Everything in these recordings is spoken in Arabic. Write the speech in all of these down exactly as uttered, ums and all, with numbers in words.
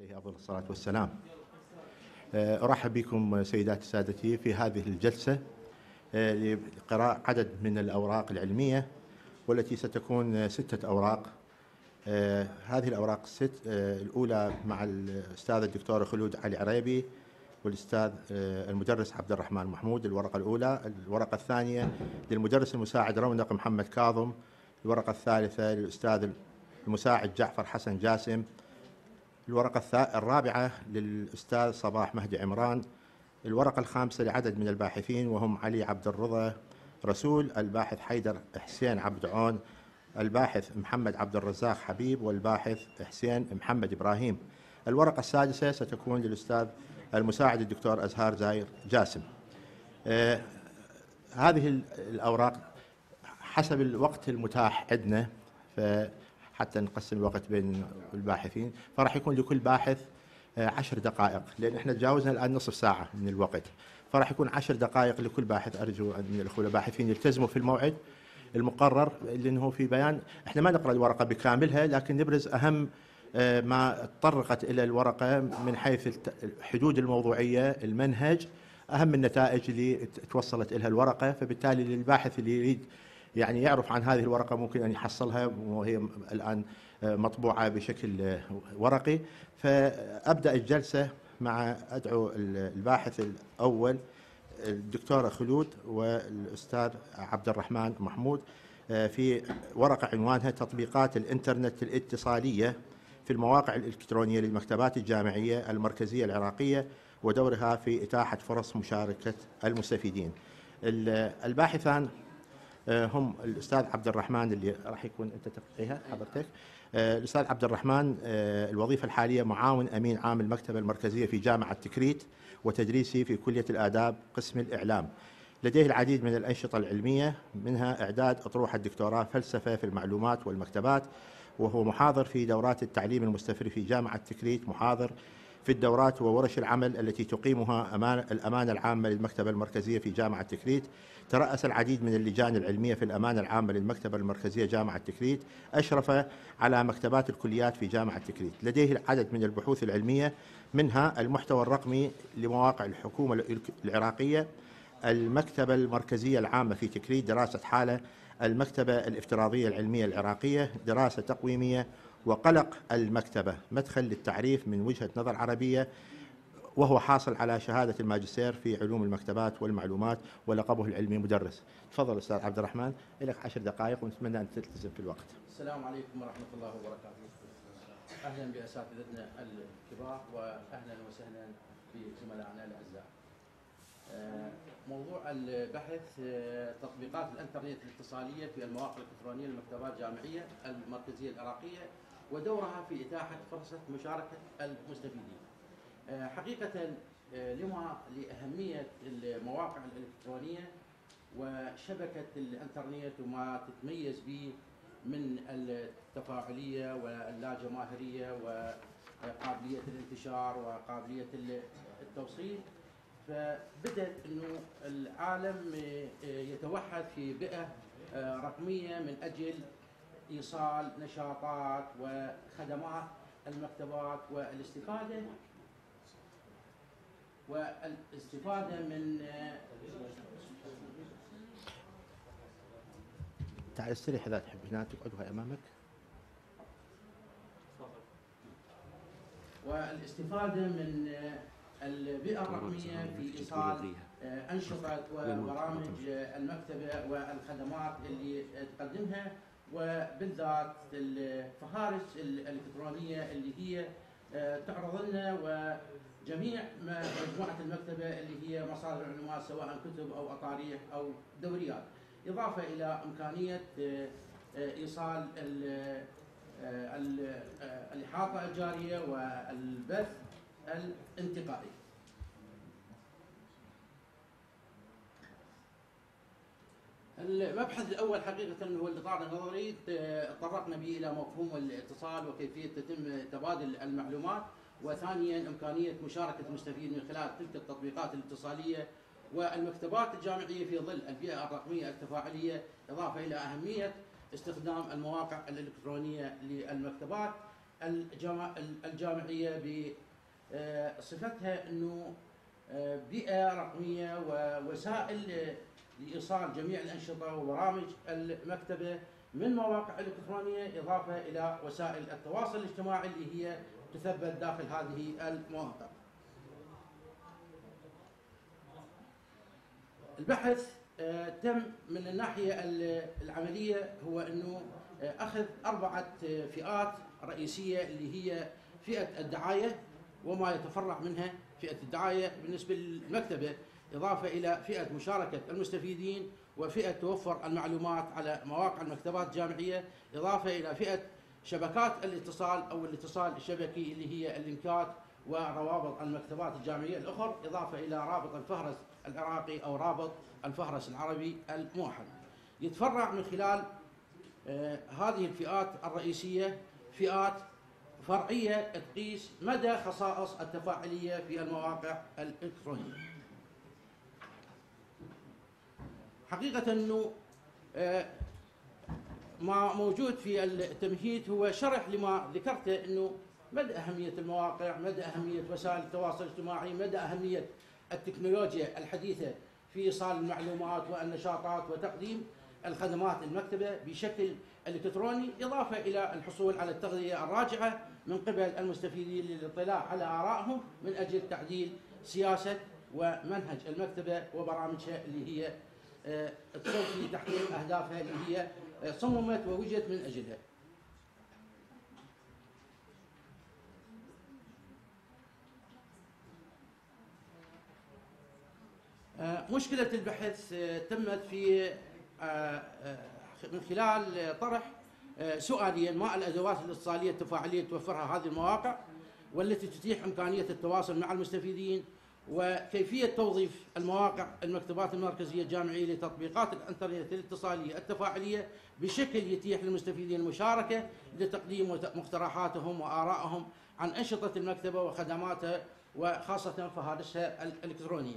عليه أفضل الصلاة والسلام. أرحب بكم سيداتي سادتي في هذه الجلسة لقراءة عدد من الأوراق العلمية، والتي ستكون ستة أوراق. هذه الأوراق الست الأولى مع الأستاذ الدكتور خلود علي عريبي والأستاذ المدرس عبد الرحمن محمود، الورقة الأولى. الورقة الثانية للمدرس المساعد رونق محمد كاظم. الورقة الثالثة للأستاذ المساعد جعفر حسن جاسم. الورقة الرابعة للأستاذ صباح مهدي عمران. الورقة الخامسة لعدد من الباحثين وهم علي عبد الرضا رسول، الباحث حيدر حسين عبد عون، الباحث محمد عبد الرزاق حبيب، والباحث حسين محمد إبراهيم. الورقة السادسة ستكون للأستاذ المساعد الدكتور أزهار زاير جاسم. آه هذه الأوراق حسب الوقت المتاح عندنا، حتى نقسم الوقت بين الباحثين، فراح يكون لكل باحث عشر دقائق، لأن احنا تجاوزنا الآن نصف ساعة من الوقت، فراح يكون عشر دقائق لكل باحث. أرجو من الأخوة الباحثين يلتزموا في الموعد المقرر، لأنه في بيان احنا ما نقرأ الورقة بكاملها، لكن نبرز أهم ما تطرقت إلى الورقة من حيث الحدود الموضوعية، المنهج، أهم النتائج اللي توصلت إلها الورقة. فبالتالي للباحث اللي يريد يعني يعرف عن هذه الورقة ممكن أن يحصلها، وهي الآن مطبوعة بشكل ورقي. فأبدأ الجلسة مع أدعو الباحث الأول الدكتورة خلود والأستاذ عبد الرحمن محمود في ورقة عنوانها تطبيقات الإنترنت الاتصالية في المواقع الإلكترونية للمكتبات الجامعية المركزية العراقية ودورها في إتاحة فرص مشاركة المستفيدين. الباحثان هم الأستاذ عبد الرحمن اللي راح يكون أنت تقرأها حضرتك. الأستاذ عبد الرحمن الوظيفة الحالية معاون أمين عام المكتبة المركزية في جامعة تكريت، وتدريسي في كلية الآداب قسم الإعلام. لديه العديد من الأنشطة العلمية، منها إعداد أطروحة الدكتوراه فلسفة في المعلومات والمكتبات، وهو محاضر في دورات التعليم المستمر في جامعة تكريت، محاضر في الدورات وورش العمل التي تقيمها أمان الأمانة العامة للمكتبة المركزية في جامعة تكريت. ترأس العديد من اللجان العلمية في الأمانة العامة للمكتبة المركزية جامعة تكريت. أشرف على مكتبات الكليات في جامعة تكريت. لديه العدد من البحوث العلمية، منها المحتوى الرقمي لمواقع الحكومة العراقية، المكتبة المركزية العامة في تكريت، دراسة حالة المكتبة الافتراضية العلمية العراقية، دراسة تقويمية، وقلق المكتبة، مدخل للتعريف من وجهة نظر عربية، وهو حاصل على شهادة الماجستير في علوم المكتبات والمعلومات، ولقبه العلمي مدرس. تفضل أستاذ عبد الرحمن، لك عشر دقائق ونتمنى أن تلتزم في الوقت. السلام عليكم ورحمة الله وبركاته. أهلا بأساتذتنا الكبار وأهلا وسهلا بزملائنا الأعزاء. موضوع البحث تطبيقات الانترنت الاتصالية في المواقع الإلكترونية للمكتبات الجامعية المركزية العراقية ودورها في إتاحة فرصة مشاركة المستفيدين. حقيقة لما لأهمية المواقع الإلكترونية وشبكة الانترنت وما تتميز به من التفاعلية واللاجماهيرية وقابلية الانتشار وقابلية التوصيل، فبدأت أنه العالم يتوحد في بيئة رقمية من أجل إيصال نشاطات وخدمات المكتبات والاستفادة والاستفادة من تعال استريح إذا تحب، هنا تقعد أمامك. والاستفادة من البيئة الرقمية في إيصال أنشطة وبرامج المكتبة والخدمات اللي تقدمها، وبالذات الفهارس الإلكترونية اللي هي تعرض لنا وجميع مجموعة المكتبة اللي هي مصادر المعلومات سواء كتب أو أطاريح أو دوريات، إضافة إلى إمكانية إيصال الإحاطة الجارية والبث الانتقائي. المبحث الأول حقيقة هو الإطار النظري، تطرقنا به إلى مفهوم الاتصال وكيفية تتم تبادل المعلومات، وثانيا إمكانية مشاركة المستفيد من خلال تلك التطبيقات الاتصالية والمكتبات الجامعية في ظل البيئة الرقمية التفاعلية، إضافة إلى أهمية استخدام المواقع الإلكترونية للمكتبات الجامعية بصفتها أنه بيئة رقمية ووسائل لإيصال جميع الأنشطة وبرامج المكتبة من مواقع إلكترونية، إضافة إلى وسائل التواصل الاجتماعي اللي هي تثبت داخل هذه المواقع. البحث تم من الناحية العملية هو أنه أخذ أربعة فئات رئيسية اللي هي فئة الدعاية وما يتفرع منها. فئة الدعاية بالنسبة للمكتبة، إضافة إلى فئة مشاركة المستفيدين، وفئة توفر المعلومات على مواقع المكتبات الجامعية، إضافة إلى فئة شبكات الاتصال أو الاتصال الشبكي اللي هي اللينكات وروابط المكتبات الجامعية الأخرى، إضافة إلى رابط الفهرس العراقي أو رابط الفهرس العربي الموحد. يتفرع من خلال آه هذه الفئات الرئيسية فئات فرعية تقيس مدى خصائص التفاعلية في المواقع الإلكترونية. حقيقة أنه آه ما موجود في التمهيد هو شرح لما ذكرته، أنه مدى أهمية المواقع، مدى أهمية وسائل التواصل الاجتماعي، مدى أهمية التكنولوجيا الحديثة في إيصال المعلومات والنشاطات وتقديم الخدمات المكتبة بشكل إلكتروني، إضافة إلى الحصول على التغذية الراجعة من قبل المستفيدين للاطلاع على آرائهم من أجل تعديل سياسة ومنهج المكتبة وبرامجها اللي هي تصب في تحقيق أهدافها اللي هي صممت ووجدت من أجلها. مشكلة البحث تمت في من خلال طرح سؤاليا: ما الأدوات الاتصالية التفاعلية توفرها هذه المواقع والتي تتيح إمكانية التواصل مع المستفيدين، وكيفية توظيف المواقع المكتبات المركزية الجامعية لتطبيقات الإنترنت الاتصالية التفاعلية بشكل يتيح للمستفيدين المشاركة لتقديم مقترحاتهم وآرائهم عن أنشطة المكتبة وخدماتها وخاصة فهارسها الإلكترونية.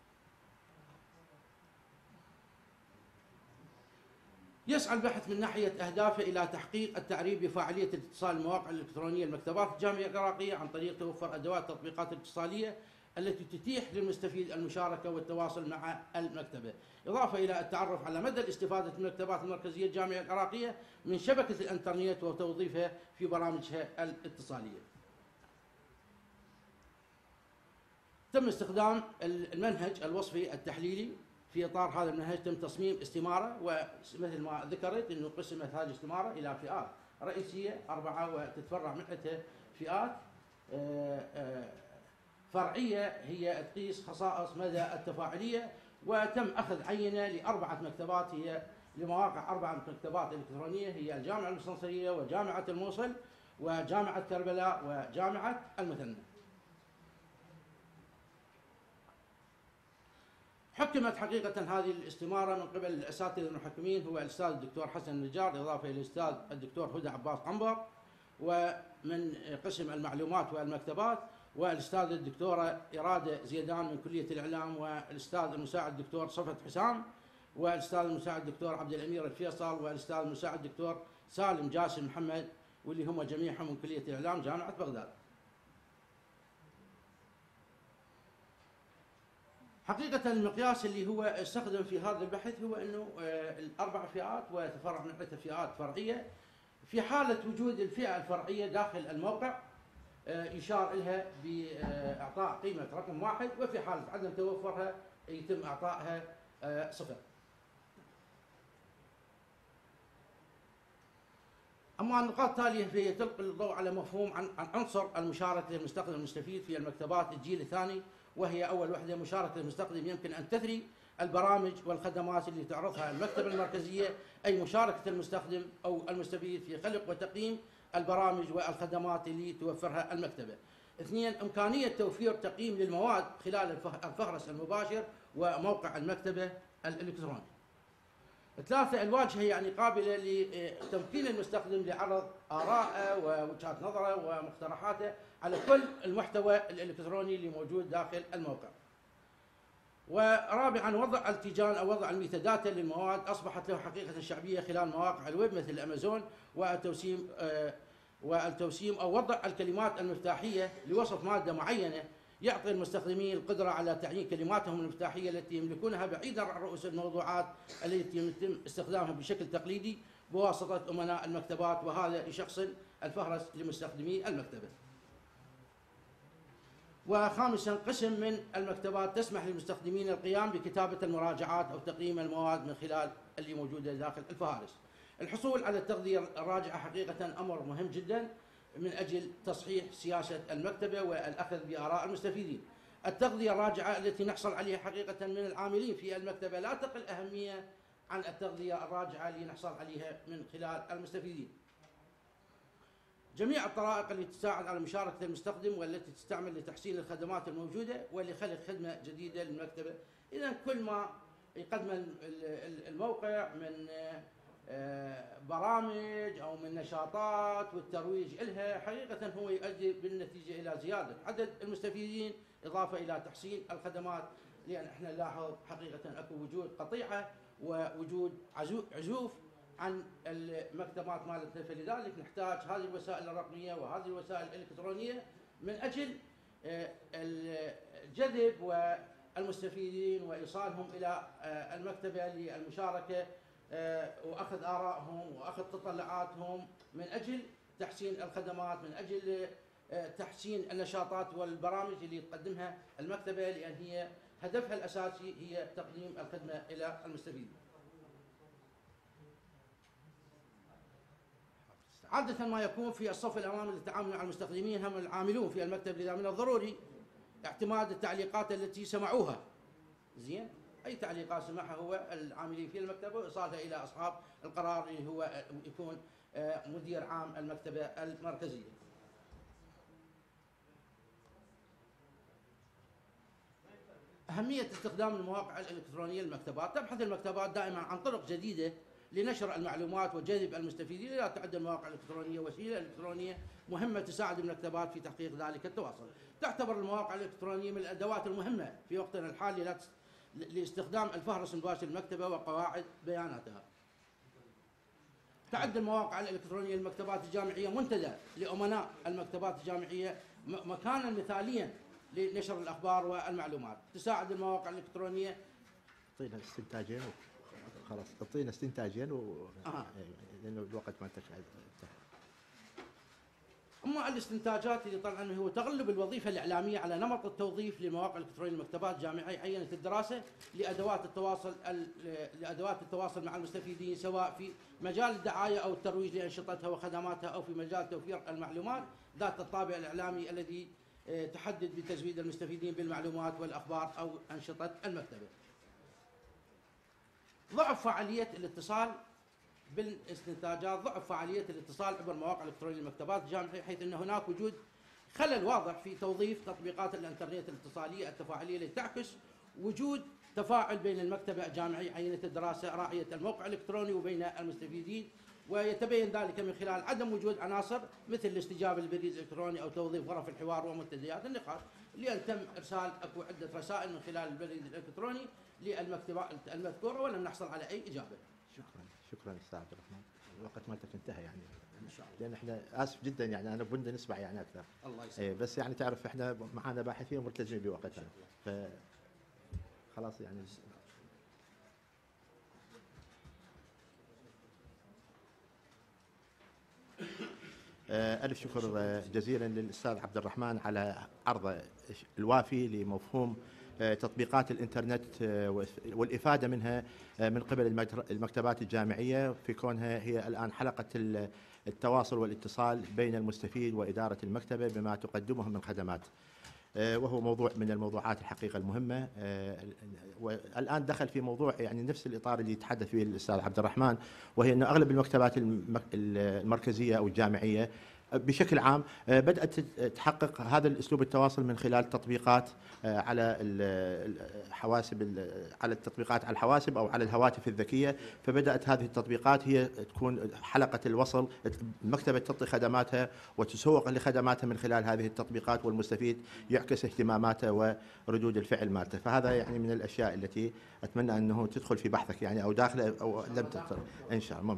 يسعى البحث من ناحية أهدافه إلى تحقيق التعريف بفاعلية اتصال المواقع الإلكترونية المكتبات الجامعية العراقية عن طريق توفر أدوات التطبيقات الاتصالية التي تتيح للمستفيد المشاركة والتواصل مع المكتبة، إضافة إلى التعرف على مدى الاستفادة المكتبات المركزية الجامعية العراقية من شبكة الإنترنت وتوظيفها في برامجها الاتصالية. تم استخدام المنهج الوصفي التحليلي. في إطار هذا المنهج تم تصميم استمارة، ومثل ما ذكرت أنه قسمت هذه الاستمارة إلى فئات رئيسية أربعة وتتفرع من عدة فئات فرعية هي تقيس خصائص مدى التفاعلية. وتم أخذ عينة لأربعة مكتبات، هي لمواقع أربعة مكتبات إلكترونية، هي الجامعة المستنصرية وجامعة الموصل وجامعة كربلاء وجامعة المثنى. حكمت حقيقة هذه الاستمارة من قبل الأساتذة المحكمين هو الأستاذ الدكتور حسن النجار، إضافة إلى الأستاذ الدكتور هدى عباس عنبر، ومن قسم المعلومات والمكتبات، والأستاذ الدكتورة إرادة زيدان من كلية الإعلام، والأستاذ المساعد الدكتور صفت حسام، والأستاذ المساعد الدكتور عبد الأمير الفيصل، والأستاذ المساعد الدكتور سالم جاسم محمد، واللي هم جميعهم من كلية الإعلام جامعة بغداد. حقيقة المقياس اللي هو استخدم في هذا البحث هو أنه الأربع فئات وتفرع من عدة فئات فرعية. في حالة وجود الفئة الفرعية داخل الموقع يشار لها بإعطاء قيمة رقم واحد، وفي حالة عدم توفرها يتم إعطائها صفر. أما النقاط التالية فهي تلقي الضوء على مفهوم عن عنصر المشاركة المستخدم المستفيد في المكتبات الجيل الثاني، وهي أول وحدة مشاركة المستخدم يمكن أن تثري البرامج والخدمات اللي تعرضها المكتبة المركزية، أي مشاركة المستخدم أو المستفيد في خلق وتقييم البرامج والخدمات اللي توفرها المكتبة. اثنين، إمكانية توفير تقييم للمواد خلال الفهرس المباشر وموقع المكتبة الإلكتروني. ثلاثة، الواجهة يعني قابلة لتمكين المستخدم لعرض آراءه ووجهات نظره ومقترحاته على كل المحتوى الإلكتروني اللي موجود داخل الموقع. ورابعا، وضع التيجان أو وضع الميتاداتا للمواد أصبحت له حقيقة شعبية خلال مواقع الويب مثل أمازون، وتوسيم والتوسيم أو وضع الكلمات المفتاحية لوصف مادة معينة يعطي المستخدمين القدرة على تعيين كلماتهم المفتاحية التي يملكونها بعيدا عن رؤوس الموضوعات التي يتم استخدامها بشكل تقليدي بواسطة أمناء المكتبات، وهذا يشخصن الفهرس لمستخدمي المكتبة. وخامسا، قسم من المكتبات تسمح للمستخدمين القيام بكتابة المراجعات أو تقييم المواد من خلال اللي موجودة داخل الفهارس. الحصول على التغذية الراجعة حقيقة أمر مهم جدا من أجل تصحيح سياسة المكتبة والأخذ بآراء المستفيدين. التغذية الراجعة التي نحصل عليها حقيقة من العاملين في المكتبة لا تقل أهمية عن التغذية الراجعة اللي نحصل عليها من خلال المستفيدين. جميع الطرائق التي تساعد على مشاركة المستخدم والتي تستعمل لتحسين الخدمات الموجودة ولخلق خدمة جديدة للمكتبة. إذا كل ما يقدم الموقع من برامج أو من نشاطات والترويج لها حقيقة هو يؤدي بالنتيجة إلى زيادة عدد المستفيدين إضافة إلى تحسين الخدمات، لأن احنا نلاحظ حقيقة أكو وجود قطيعة ووجود عزوف عن المكتبات مالتنا، فلذلك نحتاج هذه الوسائل الرقمية وهذه الوسائل الإلكترونية من أجل الجذب والمستفيدين وإيصالهم إلى المكتبة للمشاركة وأخذ آرائهم وأخذ تطلعاتهم من أجل تحسين الخدمات، من أجل تحسين النشاطات والبرامج اللي تقدمها المكتبة، لأن هي هدفها الأساسي هي تقديم الخدمة إلى المستفيدين. عادة ما يكون في الصف الأمامي للتعامل مع المستخدمين هم العاملون في المكتب، لذا من الضروري اعتماد التعليقات التي سمعوها. زين، أي تعليقات سمعها هو العاملين في المكتبة وإيصالها إلى أصحاب القرار اللي هو يكون مدير عام المكتبة المركزية. أهمية استخدام المواقع الإلكترونية للمكتبات. تبحث المكتبات دائما عن طرق جديدة لنشر المعلومات وجذب المستفيدين. لا تعد المواقع الإلكترونية وسيلة إلكترونية مهمة تساعد المكتبات في تحقيق ذلك التواصل. تعتبر المواقع الإلكترونية من الأدوات المهمة في وقتنا الحالي لاستخدام الفهرس المباشر للمكتبة وقواعد بياناتها. تعد المواقع الإلكترونية للمكتبات الجامعية منتدى لأمناء المكتبات الجامعية مكانا مثاليا لنشر الأخبار والمعلومات. تساعد المواقع الإلكترونية اعطينا استنتاجين خلاص اعطينا استنتاجين و آه. لأنه الوقت ما انتهى. أما الاستنتاجات اللي طلع عنه هو تغلب الوظيفة الإعلامية على نمط التوظيف لمواقع الإلكترونية للمكتبات الجامعية عينت الدراسة لأدوات التواصل لأدوات التواصل مع المستفيدين، سواء في مجال الدعاية أو الترويج لأنشطتها وخدماتها أو في مجال توفير المعلومات ذات الطابع الإعلامي الذي تحدد بتزويد المستفيدين بالمعلومات والأخبار أو أنشطة المكتبة. ضعف فعالية الاتصال بالاستنتاجات. ضعف فعالية الاتصال عبر مواقع الإلكترونية للمكتبات الجامعية، حيث أن هناك وجود خلل واضح في توظيف تطبيقات الإنترنت الاتصالية التفاعلية لتعكس وجود تفاعل بين المكتبة الجامعية عينة الدراسة راعية الموقع الإلكتروني وبين المستفيدين، ويتبين ذلك من خلال عدم وجود عناصر مثل الاستجابة للبريد الإلكتروني أو توظيف غرف الحوار ومنتديات النقاش، لأن تم إرسال أكو عدة رسائل من خلال البريد الإلكتروني للمكتبة المذكورة ولم نحصل على أي إجابة. شكرا شكرا استاذ عبد الرحمن. الوقت مالتك انتهى يعني ان شاء الله، لان احنا اسف جدا يعني انا بدنا نسمع يعني اكثر. الله يسلمك. ايه بس يعني تعرف احنا معنا باحثين وملتزمين بوقتنا، ف خلاص يعني ألف شكر جزيلا للأستاذ عبد الرحمن على عرضه الوافي لمفهوم تطبيقات الإنترنت والإفادة منها من قبل المكتبات الجامعية، في كونها هي الآن حلقة التواصل والاتصال بين المستفيد وإدارة المكتبة بما تقدمه من خدمات، وهو موضوع من الموضوعات الحقيقة المهمة. والآن دخل في موضوع يعني نفس الإطار اللي يتحدث فيه الأستاذ عبد الرحمن، وهي أن أغلب المكتبات المركزية أو الجامعية بشكل عام بدأت تحقق هذا الأسلوب التواصل من خلال تطبيقات على الحواسب على التطبيقات على الحواسب أو على الهواتف الذكية. فبدأت هذه التطبيقات هي تكون حلقة الوصل، المكتبة تعطي خدماتها وتسوق لخدماتها من خلال هذه التطبيقات، والمستفيد يعكس اهتماماته وردود الفعل مالته. فهذا يعني من الأشياء التي أتمنى أنه تدخل في بحثك يعني أو داخله أو لم تدخل إن شاء الله.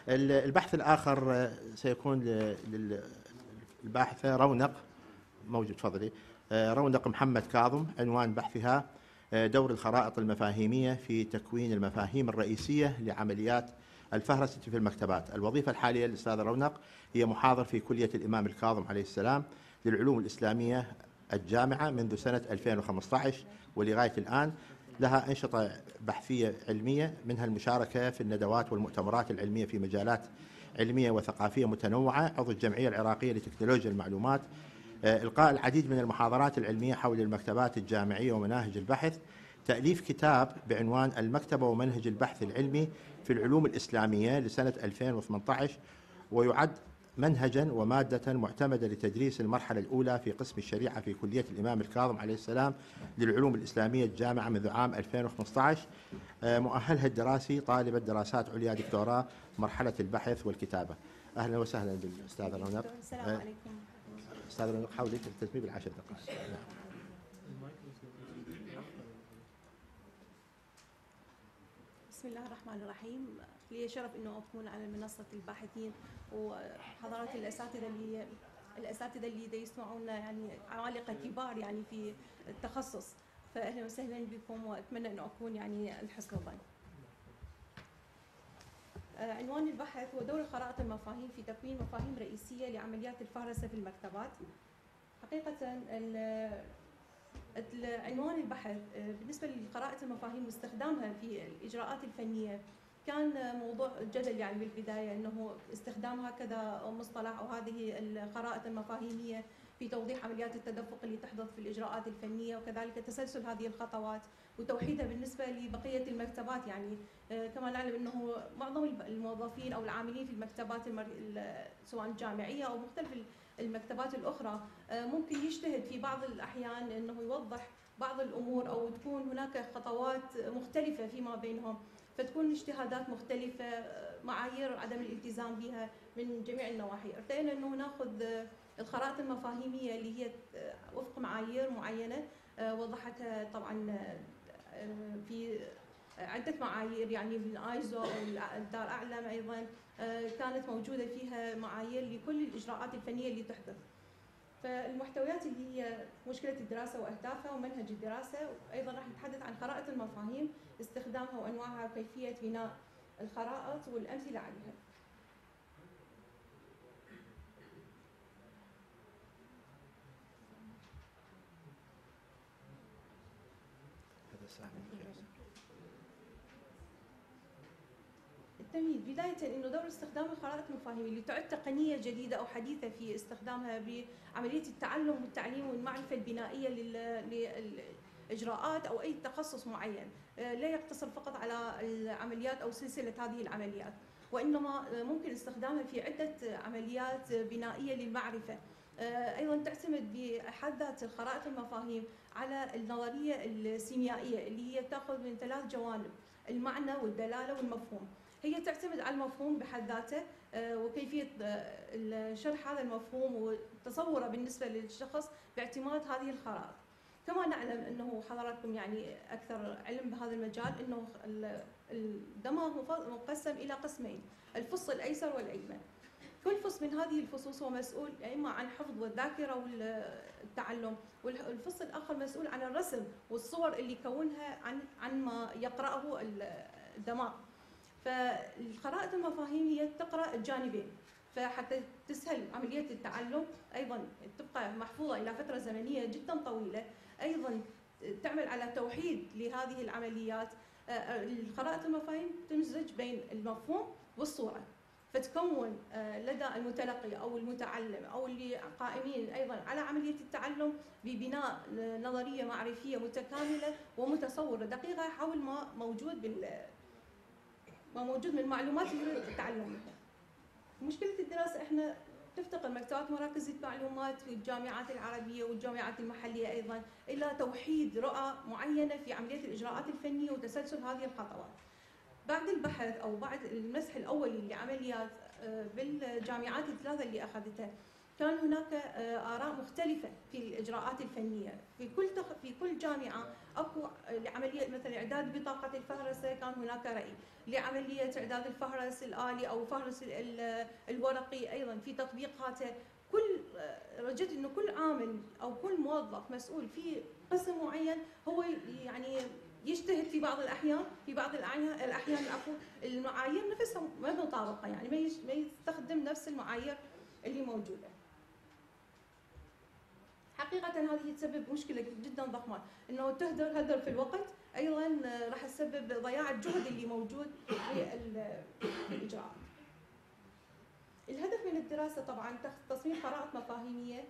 البحث الآخر سيكون للباحثة رونق، موجود تفضلي، رونق محمد كاظم، عنوان بحثها دور الخرائط المفاهيمية في تكوين المفاهيم الرئيسية لعمليات الفهرسة في المكتبات. الوظيفة الحالية للأستاذة رونق هي محاضر في كلية الإمام الكاظم عليه السلام للعلوم الإسلامية الجامعة منذ سنة ألفين وخمسة عشر ولغاية الآن. لها أنشطة بحثية علمية، منها المشاركة في الندوات والمؤتمرات العلمية في مجالات علمية وثقافية متنوعة، عضو الجمعية العراقية لتكنولوجيا المعلومات، إلقاء العديد من المحاضرات العلمية حول المكتبات الجامعية ومناهج البحث، تأليف كتاب بعنوان المكتبة ومنهج البحث العلمي في العلوم الإسلامية لسنة ألفين وثمانية عشر، ويعد منهجا ومادة معتمدة لتدريس المرحلة الأولى في قسم الشريعة في كلية الإمام الكاظم عليه السلام للعلوم الإسلامية الجامعة منذ عام ألفين وخمسة عشر. مؤهلها الدراسي طالبة دراسات عليا دكتوراه مرحلة البحث والكتابة. أهلا وسهلا بالأستاذة رونق. السلام عليكم. أستاذة رونق حاولي تلتزمي بالعشر دقائق. بسم الله الرحمن الرحيم. لي شرف انه اكون على منصه الباحثين وحضرات الاساتذه اللي الاساتذه اللي يسمعونا، يعني عمالقه كبار يعني في التخصص، فاهلا وسهلا بكم واتمنى انه اكون يعني لحسن الظن. عنوان البحث هو دور خرائط المفاهيم في تكوين مفاهيم رئيسيه لعمليات الفهرسه في المكتبات. حقيقه عنوان البحث بالنسبه لخرائط المفاهيم واستخدامها في الاجراءات الفنيه كان موضوع جدل يعني بالبدايه، انه استخدام هكذا مصطلح او هذه الخرائط المفاهيميه في توضيح عمليات التدفق اللي تحدث في الاجراءات الفنيه، وكذلك تسلسل هذه الخطوات وتوحيدها بالنسبه لبقيه المكتبات. يعني كما نعلم انه معظم الموظفين او العاملين في المكتبات المر... سواء الجامعيه او مختلف المكتبات الاخرى ممكن يجتهد في بعض الاحيان انه يوضح بعض الامور، او تكون هناك خطوات مختلفه فيما بينهم، فتكون الاجتهادات مختلفه، معايير عدم الالتزام بها من جميع النواحي. ارتئينا انه ناخذ الخرائط المفاهيميه اللي هي وفق معايير معينه وضحتها طبعا في عده معايير، يعني بالايزو او الدار اعلم ايضا كانت موجوده فيها معايير لكل الاجراءات الفنيه اللي تحدث. فالمحتويات اللي هي مشكله الدراسه واهدافها ومنهج الدراسه، وايضا راح نتحدث عن خرائط المفاهيم، استخدامها وانواعها وكيفيه بناء الخرائط والامثله عليها. التمهيد بداية انه دور استخدام الخرائط المفاهيم اللي تعد تقنية جديدة او حديثة في استخدامها بعملية التعلم والتعليم والمعرفة البنائية للإجراءات او اي تخصص معين، لا يقتصر فقط على العمليات او سلسلة هذه العمليات، وانما ممكن استخدامها في عدة عمليات بنائية للمعرفة. ايضا تعتمد بحد ذات الخرائط المفاهيم على النظرية السيميائية اللي هي تاخذ من ثلاث جوانب: المعنى والدلالة والمفهوم. هي تعتمد على المفهوم بحد ذاته وكيفية شرح هذا المفهوم وتصوره بالنسبة للشخص باعتماد هذه الخرائط. كما نعلم أنه حضراتكم يعني أكثر علم بهذا المجال، أنه الدماغ مقسم إلى قسمين: الفص الأيسر والأيمن. كل فص من هذه الفصوص هو مسؤول إما عن حفظ والذاكرة والتعلم، والفص الآخر مسؤول عن الرسم والصور اللي يكونها عن عن ما يقرأه الدماغ. فالخرائط المفاهيم هي تقرأ الجانبين، فحتى تسهل عملية التعلم أيضا تبقى محفوظة إلى فترة زمنية جدا طويلة، أيضا تعمل على توحيد لهذه العمليات. الخرائط المفاهيم تمزج بين المفهوم والصورة، فتكون لدى المتلقي أو المتعلم أو اللي قائمين أيضا على عملية التعلم ببناء نظرية معرفية متكاملة ومتصورة دقيقة حول ما موجود بال ما موجود من معلومات يريد التعلم منها. مشكلة الدراسة احنا تفتقر مكتبات مراكز المعلومات في الجامعات العربية والجامعات المحلية أيضا إلى توحيد رؤى معينة في عملية الإجراءات الفنية وتسلسل هذه الخطوات. بعد البحث أو بعد المسح الأولي لعمليات بالجامعات الثلاثة اللي أخذتها، كان هناك آراء مختلفة في الإجراءات الفنية في كل تخ... في كل جامعة أكو لعملية مثلا إعداد بطاقة الفهرسة كان هناك رأي، لعملية إعداد الفهرس الآلي أو الفهرس الورقي أيضا في تطبيقاته. كل رجيت إنه كل عامل أو كل موظف مسؤول في قسم معين هو يعني يجتهد في بعض الأحيان في بعض الأحيان العفو المعايير نفسها ما مطابقة، يعني ما يستخدم نفس المعايير اللي موجودة. حقيقة هذه تسبب مشكلة جدا ضخمة، انه تهدر هدر في الوقت، ايضا راح تسبب ضياع الجهد اللي موجود في الاجراءات. الهدف من الدراسة طبعا تصميم خرائط مفاهيمية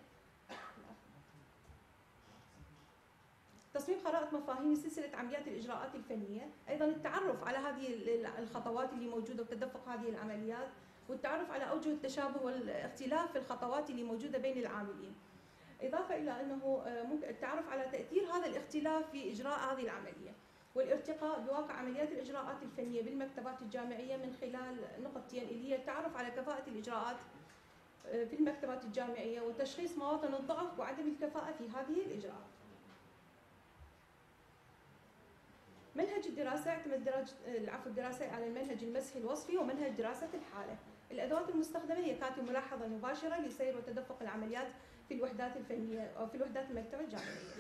تصميم خرائط مفاهيم سلسلة عمليات الإجراءات الفنية، أيضا التعرف على هذه الخطوات اللي موجودة وتدفق هذه العمليات، والتعرف على أوجه التشابه والاختلاف في الخطوات اللي موجودة بين العاملين. إضافة إلى أنه ممكن التعرف على تأثير هذا الاختلاف في إجراء هذه العملية، والارتقاء بواقع عمليات الإجراءات الفنية بالمكتبات الجامعية من خلال نقطتين اللي هي التعرف على كفاءة الإجراءات في المكتبات الجامعية وتشخيص مواطن الضعف وعدم الكفاءة في هذه الإجراءات. منهج الدراسة اعتمد درجة العفو الدراسة على المنهج المسحي الوصفي ومنهج دراسة الحالة. الأدوات المستخدمة هي كانت الملاحظة المباشرة لسير وتدفق العمليات في الوحدات الفنية أو في الوحدات المكتبة الجامعية.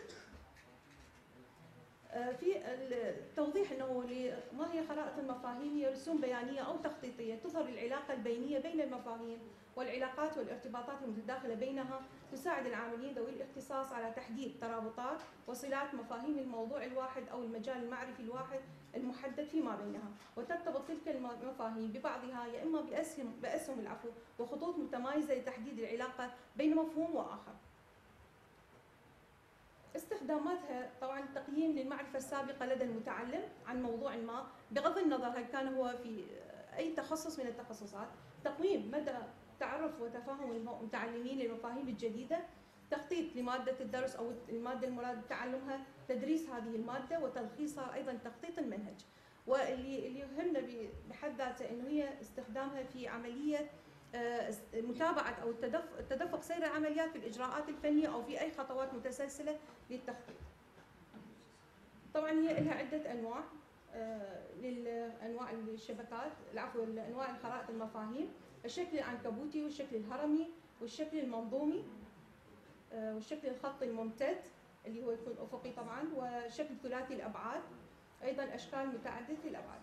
في التوضيح أنه ما هي خرائط المفاهيم، هي رسوم بيانية أو تخطيطية تظهر العلاقة البينية بين المفاهيم والعلاقات والارتباطات المتداخلة بينها، تساعد العاملين ذوي الاختصاص على تحديد ترابطات وصلات مفاهيم الموضوع الواحد أو المجال المعرفي الواحد المحدد فيما بينها، وترتبط تلك المفاهيم ببعضها يا إما بأسهم بأسهم العفو وخطوط متمايزة لتحديد العلاقة بين مفهوم وآخر. استخداماتها طبعا التقييم للمعرفة السابقة لدى المتعلم عن موضوع ما بغض النظر هل كان هو في أي تخصص من التخصصات، تقييم مدى تعرف وتفاهم المتعلمين للمفاهيم الجديدة، تخطيط لمادة الدرس أو المادة المراد تعلمها، تدريس هذه المادة وتلخيصها، أيضا تخطيط المنهج. واللي اللي يهمنا بحد ذاته إنه هي استخدامها في عملية متابعة أو تدفق سير العمليات في الإجراءات الفنية أو في أي خطوات متسلسلة للتخطيط. طبعا هي لها عدة أنواع، للأنواع الشبكات العفو أنواع الخرائط المفاهيم، الشكل العنكبوتي والشكل الهرمي والشكل المنظومي والشكل الخطي الممتد اللي هو يكون أفقي طبعا، والشكل ثلاثي الأبعاد، أيضا أشكال متعددة الأبعاد.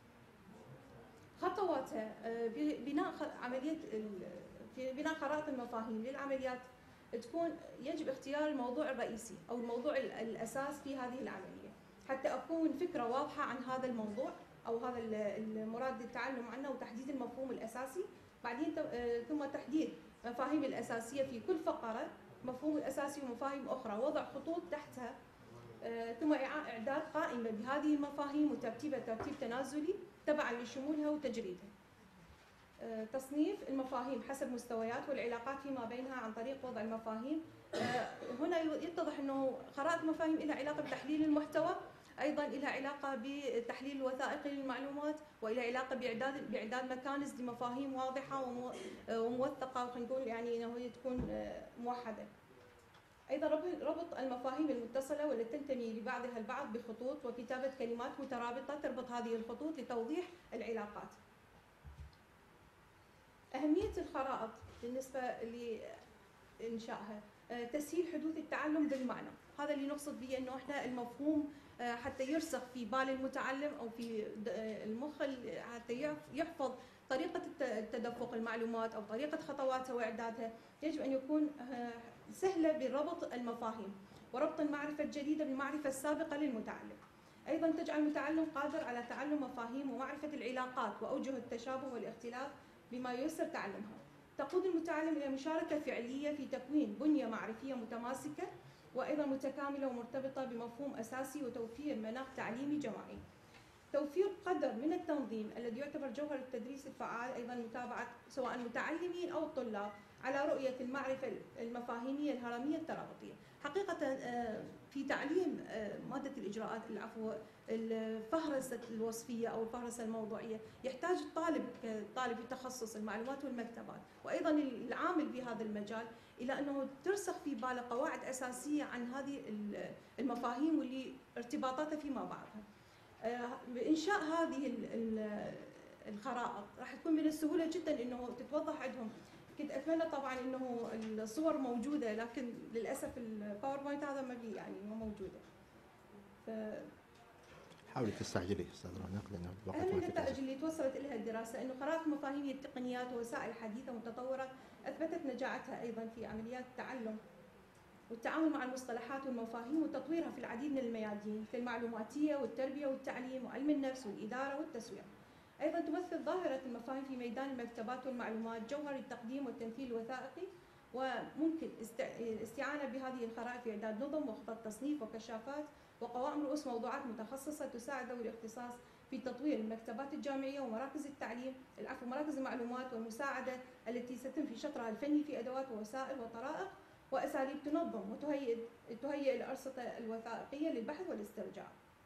خطواتها بناء عملية في بناء خرائط المفاهيم للعمليات تكون يجب اختيار الموضوع الرئيسي أو الموضوع الأساس في هذه العملية حتى أكون فكرة واضحة عن هذا الموضوع أو هذا المراد التعلم عنه وتحديد المفهوم الأساسي، بعدين ثم تحديد مفاهيم الأساسية في كل فقرة، مفهوم الأساسي ومفاهيم أخرى، وضع خطوط تحتها، ثم إعداد قائمة بهذه المفاهيم وترتيبها ترتيب تنازلي تبعا لشمولها وتجريدها. تصنيف المفاهيم حسب مستويات والعلاقات فيما بينها عن طريق وضع المفاهيم. هنا يتضح أنه خرائط المفاهيم لها علاقة بتحليل المحتوى، أيضا لها علاقة بتحليل الوثائق للمعلومات، وإلى علاقة بإعداد بإعداد مكانز لمفاهيم واضحة وموثقة، وخلينا نقول يعني أنه هي تكون موحدة. أيضا ربط المفاهيم المتصلة والتي تنتمي لبعضها البعض بخطوط وكتابة كلمات مترابطة تربط هذه الخطوط لتوضيح العلاقات. أهمية الخرائط بالنسبة لإنشائها، تسهيل حدوث التعلم بالمعنى، هذا اللي نقصد به أنه إحنا المفهوم حتى يرسخ في بال المتعلم أو في المخ حتى يحفظ طريقة تدفق المعلومات أو طريقة خطواتها وإعدادها، يجب أن يكون سهلة بربط المفاهيم وربط المعرفة الجديدة بالمعرفة السابقة للمتعلم. أيضا تجعل المتعلم قادر على تعلم مفاهيم ومعرفة العلاقات وأوجه التشابه والاختلاف بما ييسر تعلمها. تقود المتعلم إلى مشاركة فعلية في تكوين بنية معرفية متماسكة وأيضا متكاملة ومرتبطة بمفهوم أساسي وتوفير مناخ تعليمي جماعي. توفير قدر من التنظيم الذي يعتبر جوهر التدريس الفعال، أيضا متابعة سواء المتعلمين أو الطلاب على رؤية المعرفة المفاهيمية الهرمية الترابطية. حقيقة في تعليم مادة الإجراءات العفو الفهرسة الوصفية أو الفهرسة الموضوعية يحتاج الطالب كطالب في تخصص المعلومات والمكتبات وأيضا العامل بهذا المجال إلى أنه ترسخ في باله قواعد أساسية عن هذه المفاهيم واللي ارتباطاتها فيما بعضها. بإنشاء هذه الخرائط راح تكون من السهولة جدا أنه تتوضح عندهم. كنت أتمنى طبعا أنه الصور موجودة لكن للأسف الباوربوينت هذا ما بي يعني مو موجودة. ف حاولي تستعجلي استاذ رونق لانه الوقت أهم النتائج اللي توصلت لها الدراسة أنه خرائط مفاهيمية التقنيات ووسائل حديثة متطورة أثبتت نجاعتها أيضا في عمليات التعلم والتعامل مع المصطلحات والمفاهيم وتطويرها في العديد من الميادين مثل المعلوماتية والتربية والتعليم وعلم النفس والإدارة والتسويق. أيضا تمثل ظاهرة المفاهيم في ميدان المكتبات والمعلومات جوهر التقديم والتمثيل الوثائقي، وممكن الاستعانة بهذه الخرائط في إعداد نظم وخطط تصنيف وكشافات وقوائم رؤوس موضوعات متخصصة تساعد ذوي الاختصاص في تطوير المكتبات الجامعية ومراكز التعليم العفو مراكز المعلومات والمساعدة التي ستتم في شطرها الفني في أدوات ووسائل وطرائق وأساليب تنظم وتهيئ تهيئ الأرصدة الوثائقية للبحث والاسترجاع.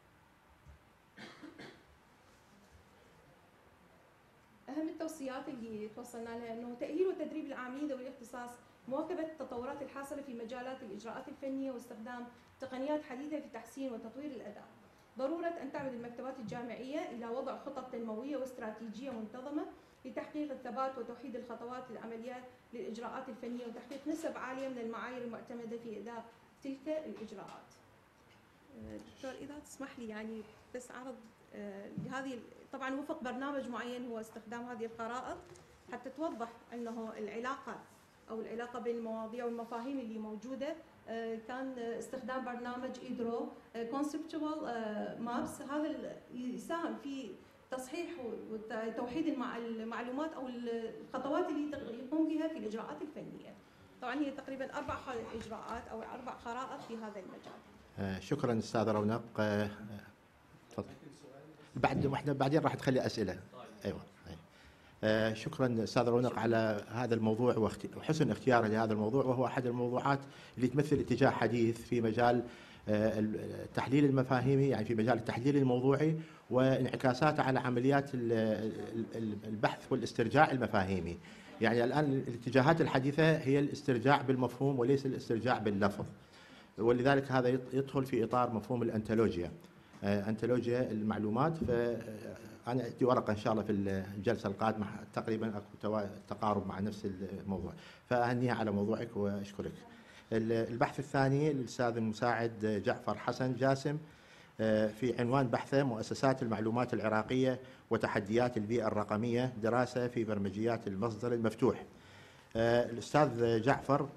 أهم التوصيات اللي توصلنا لها أنه تأهيل وتدريب العاملين ذوي الاختصاص، مواكبة التطورات الحاصلة في مجالات الإجراءات الفنية واستخدام تقنيات حديثة في تحسين وتطوير الأداء. ضرورة أن تعمد المكتبات الجامعية إلى وضع خطط تنموية واستراتيجية منتظمة لتحقيق الثبات وتوحيد الخطوات للعمليات للإجراءات الفنية وتحقيق نسب عالية من المعايير المعتمدة في أداء تلك الإجراءات. دكتور إذا تسمح لي يعني بس عرض لهذه طبعا وفق برنامج معين هو استخدام هذه الخرائط حتى توضح انه العلاقه او العلاقه بين المواضيع والمفاهيم اللي موجوده. كان استخدام برنامج ايدرو كونسبتوال مابس، هذا اللي يساهم في تصحيح وتوحيد المعلومات او الخطوات اللي يقوم بها في الاجراءات الفنيه. طبعا هي تقريبا اربع اجراءات او اربع خرائط في هذا المجال. شكرا استاذ رونق. تفضل. بعد واحده بعدين راح تخلي اسئله. ايوه, أيوة. آه شكرا استاذ رونق على هذا الموضوع وحسن اختياره لهذا الموضوع، وهو احد الموضوعات اللي تمثل اتجاه حديث في مجال آه التحليل المفاهيمي، يعني في مجال التحليل الموضوعي وانعكاساته على عمليات البحث والاسترجاع المفاهيمي. يعني الان الاتجاهات الحديثه هي الاسترجاع بالمفهوم وليس الاسترجاع باللفظ، ولذلك هذا يدخل في اطار مفهوم الانتولوجيا. أنتولوجيا المعلومات. فأنا عندي ورقة إن شاء الله في الجلسة القادمة تقريبا أكو تقارب مع نفس الموضوع، فأهنيها على موضوعك وأشكرك. البحث الثاني للأستاذ المساعد جعفر حسن جاسم في عنوان بحثه مؤسسات المعلومات العراقية وتحديات البيئة الرقمية، دراسة في برمجيات المصدر المفتوح. الأستاذ جعفر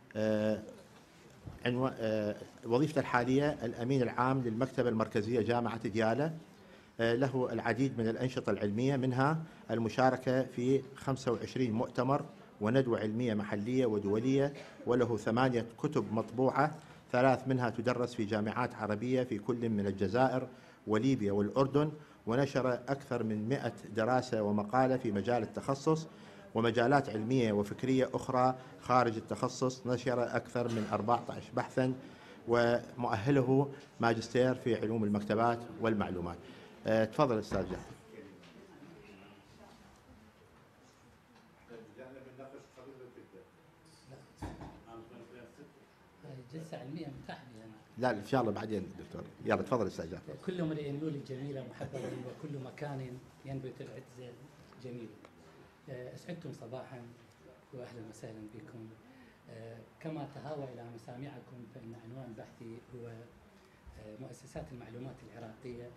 عنو... وظيفته الحالية الأمين العام للمكتبة المركزية جامعة ديالى. له العديد من الأنشطة العلمية، منها المشاركة في خمسة وعشرين مؤتمر وندوة علمية محلية ودولية، وله ثمانية كتب مطبوعة، ثلاث منها تدرس في جامعات عربية في كل من الجزائر وليبيا والأردن، ونشر أكثر من مئة دراسة ومقالة في مجال التخصص، ومجالات علمية وفكرية أخرى خارج التخصص نشر أكثر من أربعة عشر بحثاً، ومؤهله ماجستير في علوم المكتبات والمعلومات. أه تفضل أستاذ جعفر. جلسة علمية متاحة يعني. لا إن شاء الله بعدين دكتور. يلا تفضل أستاذ جعفر. كل امرئ يولد جميلا محببا وكل مكان ينبت العز جميل. أسعدتم صباحا وأهلا وسهلا بكم. كما تهاوى إلى مسامعكم فإن عنوان بحثي هو مؤسسات المعلومات العراقية.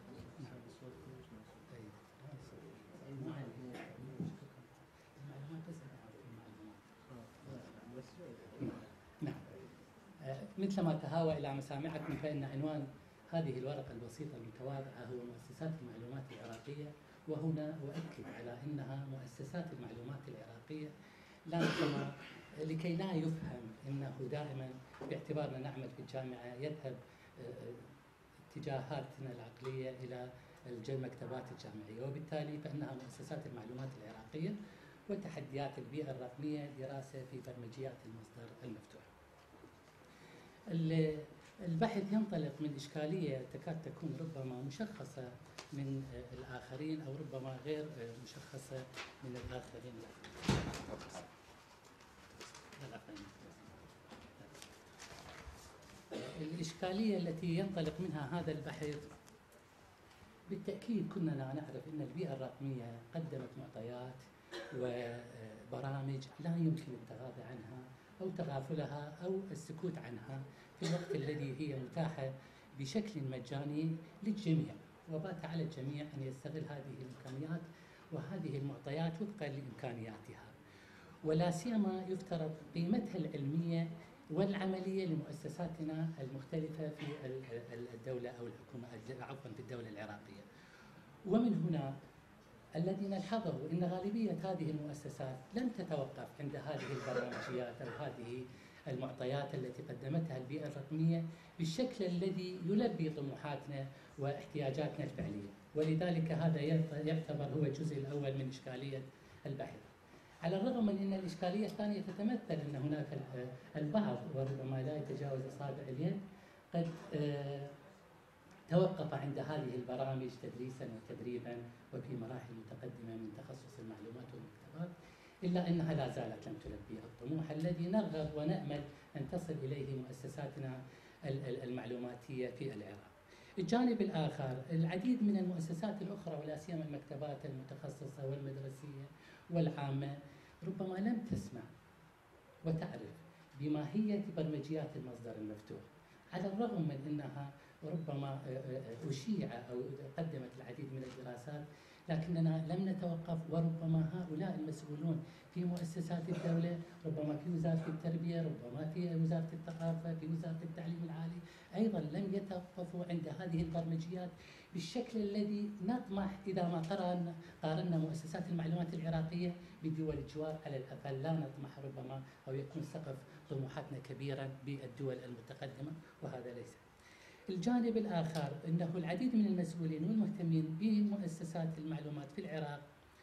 نعم. مثل ما تهاوى إلى مسامعكم فإن عنوان هذه الورقة البسيطة المتواضعة هو مؤسسات المعلومات العراقية، وهنا أؤكد على أنها مؤسسات المعلومات العراقية، لا كما لكي لا يفهم أنه دائما باعتبارنا نعمل في الجامعة يذهب اتجاهاتنا العقلية إلى المكتبات الجامعية، وبالتالي فإنها مؤسسات المعلومات العراقية، وتحديات البيئة الرقمية دراسة في برمجيات المصدر المفتوح. البحث ينطلق من إشكالية تكاد تكون ربما مشخصة من الآخرين أو ربما غير مشخصة من الآخرين. الإشكالية التي ينطلق منها هذا البحث، بالتأكيد كنا نعرف أن البيئة الرقمية قدمت معطيات وبرامج لا يمكن التغاضي عنها أو تغافلها أو السكوت عنها في الوقت الذي هي متاحة بشكل مجاني للجميع، وبات على الجميع أن يستغل هذه الإمكانيات وهذه المعطيات وفقا لإمكانياتها، ولا سيما يفترض قيمتها العلمية والعملية لمؤسساتنا المختلفة في الدولة أو الحكومة عفوا في الدولة العراقية. ومن هنا الذي نلحظه أن غالبية هذه المؤسسات لم تتوقف عند هذه البرمجيات أو هذه المعطيات التي قدمتها البيئة الرقمية بالشكل الذي يلبي طموحاتنا واحتياجاتنا الفعلية، ولذلك هذا يعتبر هو الجزء الأول من إشكالية البحث. على الرغم من أن الإشكالية الثانية تتمثل أن هناك البعض وربما لا يتجاوز أصابع اليد قد توقف عند هذه البرامج تدريسا وتدريبا وفي مراحل متقدمة من تخصص المعلومات والمكتبات، إلا أنها لا زالت لم تلبي الطموح الذي نرغب ونأمل أن تصل إليه مؤسساتنا المعلوماتية في العراق. الجانب الآخر، العديد من المؤسسات الأخرى ولا سيما المكتبات المتخصصة والمدرسية والعامة ربما لم تسمع وتعرف بماهية برمجيات المصدر المفتوح، على الرغم من أنها ربما أشيع أو قدمت العديد من الدراسات، لكننا لم نتوقف، وربما هؤلاء المسؤولون في مؤسسات الدولة، ربما في وزارة التربية، ربما في وزارة الثقافة، في وزارة التعليم العالي، أيضا لم يتوقفوا عند هذه البرمجيات بالشكل الذي نطمح إذا ما قارنا قارنا مؤسسات المعلومات العراقية بدول الجوار، على الأقل لا نطمح ربما أو يكون سقف طموحاتنا كبيرا بالدول المتقدمة، وهذا ليس. الجانب الآخر أنه العديد من المسؤولين والمهتمين بمؤسسات المعلومات في العراق،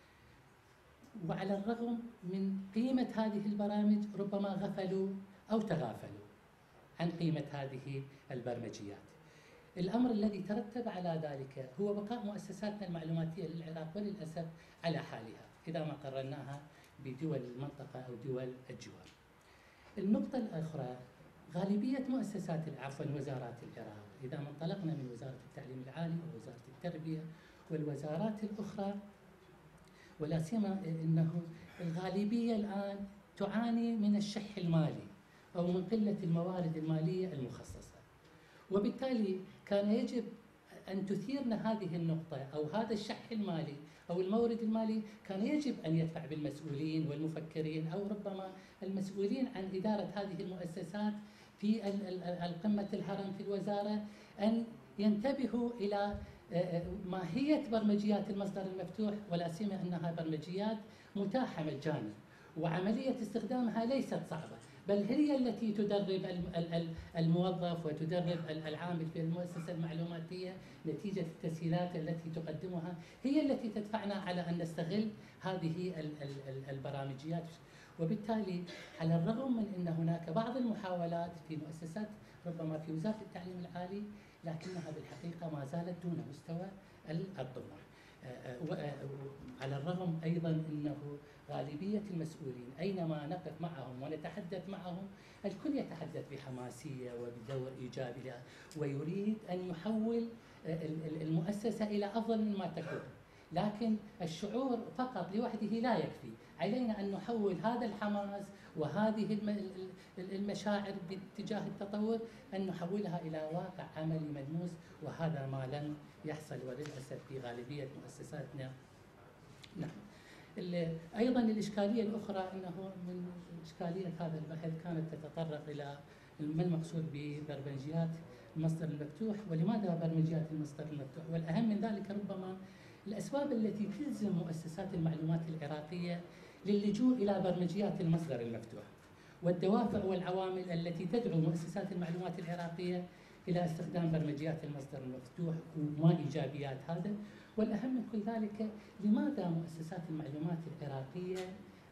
وعلى الرغم من قيمة هذه البرامج ربما غفلوا أو تغافلوا عن قيمة هذه البرمجيات. الأمر الذي ترتب على ذلك هو بقاء مؤسساتنا المعلوماتية للعراق وللأسف على حالها إذا ما قارناها بدول المنطقة أو دول الجوار. النقطة الأخرى، غالبية مؤسسات عفوا وزارات العراق، إذا ما انطلقنا من وزارة التعليم العالي ووزارة التربية والوزارات الأخرى، ولا سيما أنه الغالبية الآن تعاني من الشح المالي أو من قلة الموارد المالية المخصصة، وبالتالي كان يجب أن تثيرنا هذه النقطة أو هذا الشح المالي أو المورد المالي، كان يجب أن يدفع بالمسؤولين والمفكرين أو ربما المسؤولين عن إدارة هذه المؤسسات في القمة الهرم في الوزارة أن ينتبهوا إلى ماهية برمجيات المصدر المفتوح، ولا سيما أنها برمجيات متاحة مجانا وعملية استخدامها ليست صعبة، بل هي التي تدرب الموظف وتدرب العامل في المؤسسة المعلوماتية نتيجة التسهيلات التي تقدمها، هي التي تدفعنا على أن نستغل هذه البرامجيات. وبالتالي على الرغم من أن هناك بعض المحاولات في مؤسسات ربما في وزارة التعليم العالي، لكنها بالحقيقة ما زالت دون مستوى الطموح. على الرغم أيضا أنه غالبية المسؤولين أينما نقف معهم ونتحدث معهم الكل يتحدث بحماسية وبدور إيجابي ويريد أن يحول المؤسسة إلى أفضل مما تكون، لكن الشعور فقط لوحده لا يكفي، علينا أن نحول هذا الحماس وهذه المشاعر باتجاه التطور أن نحولها إلى واقع عملي ملموس، وهذا ما لم يحصل وللأسف في غالبية مؤسساتنا. نعم. أيضا الإشكالية الأخرى أنه من إشكالية هذا البحث كانت تتطرق إلى ما المقصود ببرمجيات المصدر المفتوح، ولماذا برمجيات المصدر المفتوح، والأهم من ذلك ربما الأسباب التي تلزم مؤسسات المعلومات العراقية للجوء إلى برمجيات المصدر المفتوح، والدوافع والعوامل التي تدعو مؤسسات المعلومات العراقية إلى استخدام برمجيات المصدر المفتوح وما إيجابيات هذا، والأهم من كل ذلك لماذا مؤسسات المعلومات العراقية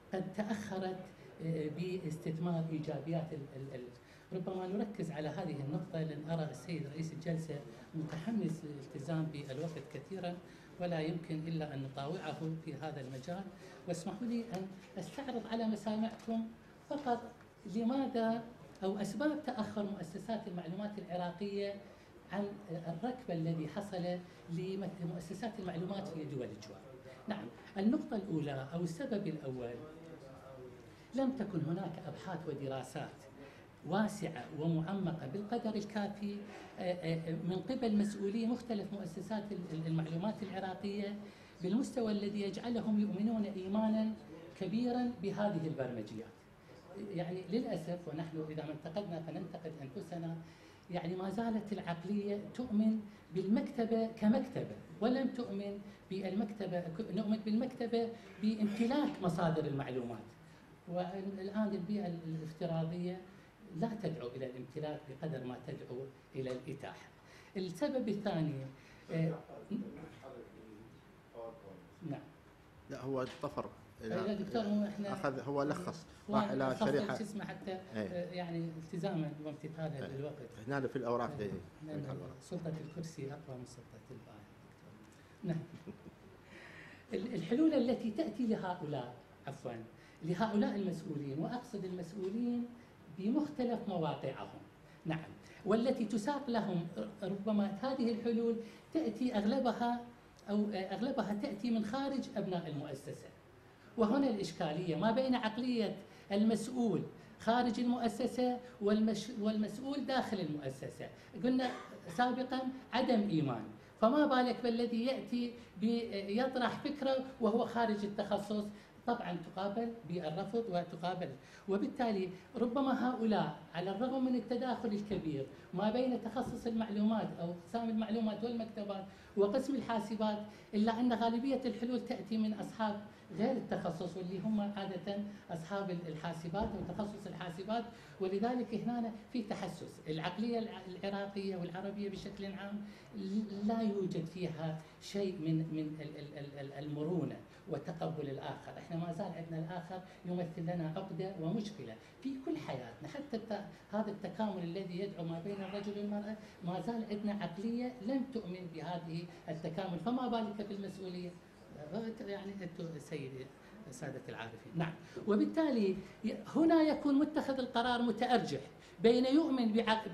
قد تأخرت باستثمار إيجابيات ال ال ربما نركز على هذه النقطة، لأن أرى السيد رئيس الجلسة متحمس للالتزام بالوقت كثيرا، ولا يمكن إلا أن نطاوعه في هذا المجال. واسمحوا لي أن أستعرض على مسامعكم فقط لماذا أو أسباب تأخر مؤسسات المعلومات العراقية عن الركب الذي حصل لمؤسسات المعلومات في دول الجوار. نعم، النقطة الأولى أو السبب الأول، لم تكن هناك أبحاث ودراسات واسعة ومعمقة بالقدر الكافي من قبل مسؤولي مختلف مؤسسات المعلومات العراقية بالمستوى الذي يجعلهم يؤمنون إيمانا كبيرا بهذه البرمجيات. يعني للأسف، ونحن إذا ما انتقدنا فننتقد أنفسنا، يعني ما زالت العقلية تؤمن بالمكتبة كمكتبة، ولم تؤمن بالمكتبة نؤمن بالمكتبة بامتلاك مصادر المعلومات. والآن البيئة الافتراضية لا تدعو إلى الامتلاك بقدر ما تدعو إلى الإتاحة. السبب الثاني آه نعم لا، هو طفر يا دكتور، هو احنا اخذ هو لخص راح الى شريحه اسمه حتى ايه. يعني التزاما وامتثالا ايه. للوقت هنا في الاوراق دي سلطه الكرسي اقوى من سلطه البايع. نعم. الحلول التي تاتي لهؤلاء عفوا لهؤلاء المسؤولين، واقصد المسؤولين بمختلف مواقعهم، نعم، والتي تساق لهم، ربما هذه الحلول تاتي اغلبها او اغلبها تاتي من خارج ابناء المؤسسه. وهنا الإشكالية ما بين عقلية المسؤول خارج المؤسسة والمسؤول داخل المؤسسة. قلنا سابقا عدم إيمان، فما بالك بالذي يأتي يطرح فكرة وهو خارج التخصص، طبعا تقابل بالرفض وتقابل. وبالتالي ربما هؤلاء على الرغم من التداخل الكبير ما بين تخصص المعلومات أو أقسام المعلومات والمكتبات وقسم الحاسبات، إلا أن غالبية الحلول تأتي من أصحاب غير التخصص، واللي هم عادة أصحاب الحاسبات وتخصص الحاسبات. ولذلك هنا في تحسس. العقلية العراقية والعربية بشكل عام لا يوجد فيها شيء من من المرونة وتقبل الآخر. احنا ما زال عندنا الآخر يمثل لنا عقدة ومشكلة في كل حياتنا، حتى هذا التكامل الذي يدعو ما بين الرجل والمرأة ما زال عندنا عقلية لم تؤمن بهذه التكامل، فما بالك بالمسؤولية. يعني أنتم سيدي سادة العارفين. نعم، وبالتالي هنا يكون متخذ القرار متأرجح بين يؤمن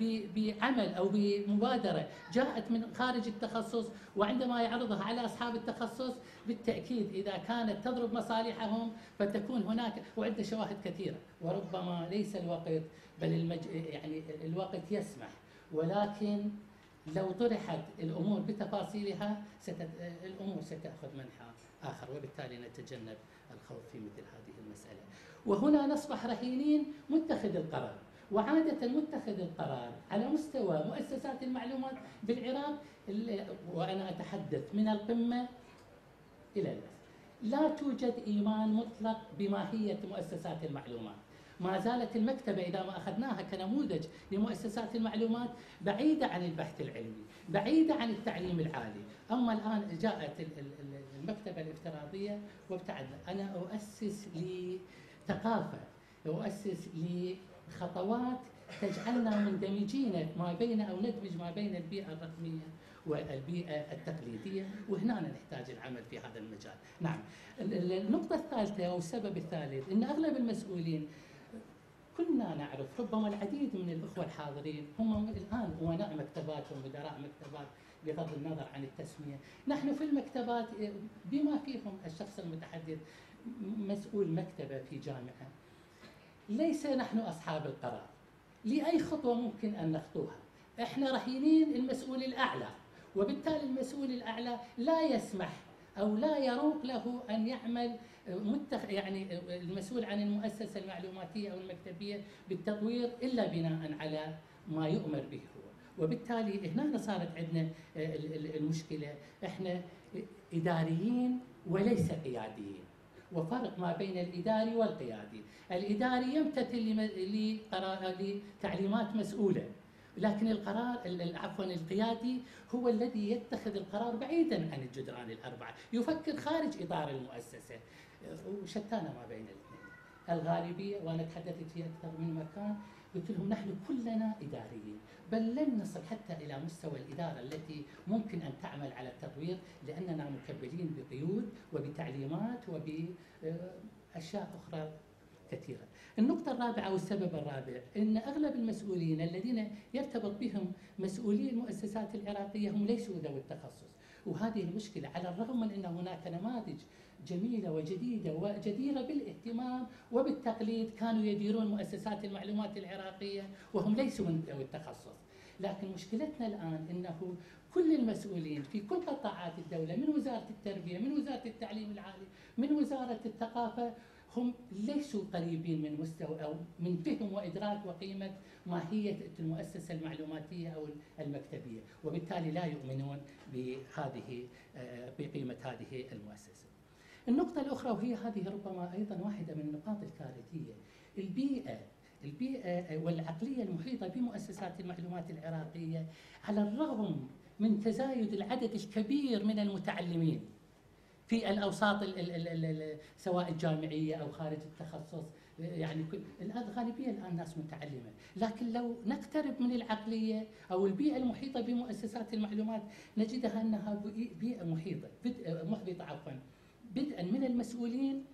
بعمل أو بمبادرة جاءت من خارج التخصص، وعندما يعرضها على أصحاب التخصص بالتأكيد إذا كانت تضرب مصالحهم فتكون هناك، وعندنا شواهد كثيرة، وربما ليس الوقت بل المج... يعني الوقت يسمح، ولكن لو طرحت الأمور بتفاصيلها ستت... الأمور ستأخذ منحى آخر، وبالتالي نتجنب الخوض في مثل هذه المسألة. وهنا نصبح رهينين متخذ القرار. وعادة متخذ القرار على مستوى مؤسسات المعلومات بالعراق، وأنا أتحدث من القمة إلى الأسفل، لا توجد إيمان مطلق بماهية مؤسسات المعلومات. ما زالت المكتبة إذا ما أخذناها كنموذج لمؤسسات المعلومات بعيدة عن البحث العلمي، بعيدة عن التعليم العالي. أما الآن جاءت المكتبة الافتراضية وابتعدنا. أنا أؤسس لثقافة، أؤسس لخطوات تجعلنا مندمجين ما بين أو ندمج ما بين البيئة الرقمية والبيئة التقليدية، وهنا نحتاج العمل في هذا المجال. نعم، النقطة الثالثة أو السبب الثالث أن أغلب المسؤولين كنا نعرف، ربما العديد من الأخوة الحاضرين هم الآن أمناء مكتبات ومدراء مكتبات بغض النظر عن التسمية. نحن في المكتبات بما فيهم الشخص المتحدث مسؤول مكتبة في جامعة، ليس نحن أصحاب القرار لأي خطوة ممكن أن نخطوها. إحنا رهينين المسؤول الأعلى، وبالتالي المسؤول الأعلى لا يسمح أو لا يروق له أن يعمل متخ... يعني المسؤول عن المؤسسة المعلوماتية أو المكتبية بالتطوير إلا بناء على ما يؤمر به هو. وبالتالي هنا صارت عندنا المشكلة، إحنا إداريين وليس قياديين، وفرق ما بين الإداري والقيادي. الإداري يمتثل لتعليمات مسؤولة، لكن القرار عفوا القيادي هو الذي يتخذ القرار بعيدا عن الجدران الأربعة، يفكر خارج إطار المؤسسة، وشتان ما بين الاثنين. الغالبية، وأنا تحدثت في أكثر من مكان، قلت لهم نحن كلنا إداريين، بل لن نصل حتى إلى مستوى الإدارة التي ممكن أن تعمل على التطوير، لأننا مكبلين بقيود وبتعليمات وبأشياء أخرى كثيرة. النقطة الرابعة والسبب الرابع أن أغلب المسؤولين الذين يرتبط بهم مسؤولي المؤسسات العراقية هم ليسوا ذوي التخصص، وهذه المشكلة، على الرغم من أن هناك نماذج جميلة وجديدة وجديرة بالاهتمام وبالتقليد كانوا يديرون مؤسسات المعلومات العراقية وهم ليسوا من ذوي التخصص. لكن مشكلتنا الآن أنه كل المسؤولين في كل قطاعات الدولة، من وزارة التربية، من وزارة التعليم العالي، من وزارة الثقافة، هم ليسوا قريبين من مستوى أو من فهم وإدراك وقيمة ماهية المؤسسة المعلوماتية أو المكتبية، وبالتالي لا يؤمنون بهذه بقيمة هذه المؤسسة. النقطة الأخرى، وهي هذه ربما أيضا واحدة من النقاط الكارثية، البيئة البيئة والعقلية المحيطة بمؤسسات المعلومات العراقية، على الرغم من تزايد العدد الكبير من المتعلمين في الأوساط ال ال ال ال سواء الجامعية أو خارج التخصص، يعني الغالبية الآن ناس متعلمة، لكن لو نقترب من العقلية أو البيئة المحيطة بمؤسسات المعلومات نجدها أنها بيئة محيطة محبطة عفوا، بدءا من المسؤولين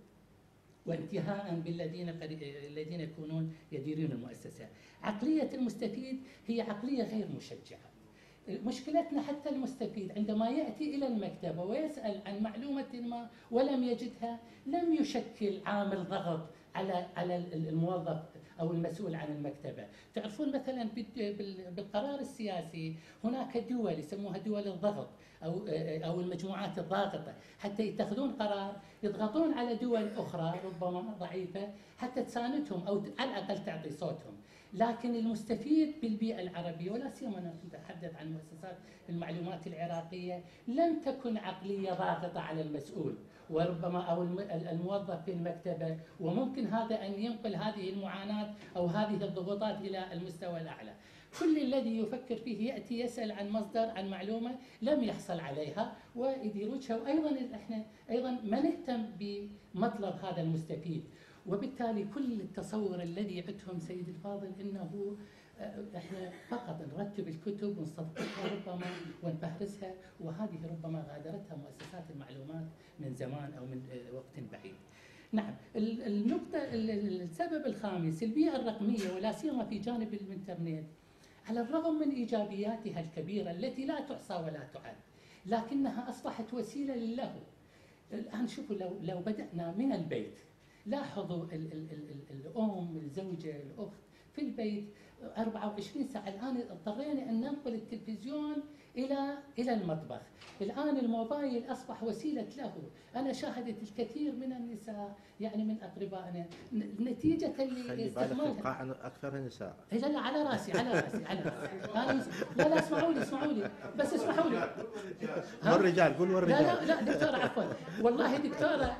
وانتهاء بالذين الذين يكونون يديرون المؤسسة. عقلية المستفيد هي عقلية غير مشجعة. مشكلتنا حتى المستفيد عندما يأتي إلى المكتبة ويسأل عن معلومة ما ولم يجدها، لم يشكل عامل ضغط على على الموظف أو المسؤول عن المكتبة. تعرفون مثلا بالقرار السياسي هناك دول يسموها دول الضغط أو أو المجموعات الضاغطة، حتى يتخذون قرار يضغطون على دول أخرى ربما ضعيفة حتى تساندهم أو على الأقل تعطي صوتهم. لكن المستفيد بالبيئة العربية، ولا سيما أنا كنت أتحدث عن مؤسسات المعلومات العراقية، لم تكن عقلية ضاغطة على المسؤول وربما أو الموظف في المكتبة، وممكن هذا أن ينقل هذه المعاناة أو هذه الضغوطات إلى المستوى الأعلى. كل الذي يفكر فيه يأتي يسأل عن مصدر، عن معلومة لم يحصل عليها ويدير وجهه. وأيضا إحنا أيضا ما نهتم بمطلب هذا المستفيد، وبالتالي كل التصور الذي يعدهم سيد الفاضل انه احنا فقط نرتب الكتب ونصدقها ربما ونفهرسها، وهذه ربما غادرتها مؤسسات المعلومات من زمان او من وقت بعيد. نعم، النقطة السبب الخامس البيئة الرقمية، ولا سيما في جانب الانترنت، على الرغم من ايجابياتها الكبيرة التي لا تحصى ولا تعد، لكنها اصبحت وسيلة للهو. الان شوفوا، لو لو بدأنا من البيت، لاحظوا ال ال ال الأم، الزوجة، الأخت في البيت أربعة وعشرين ساعة. الآن اضطرينا أن ننقل التلفزيون إلى إلى المطبخ. الآن الموبايل أصبح وسيلة له. أنا شاهدت الكثير من النساء يعني من أقربائنا نتيجة لاستعمالها. القاعة أكثر النساء. لا لا على راسي على راسي على راسي. أنا لا لا اسمعوا لي اسمعوا لي بس اسمحوا لي. والرجال قول والرجال. لا لا لا دكتورة عفوا والله دكتورة.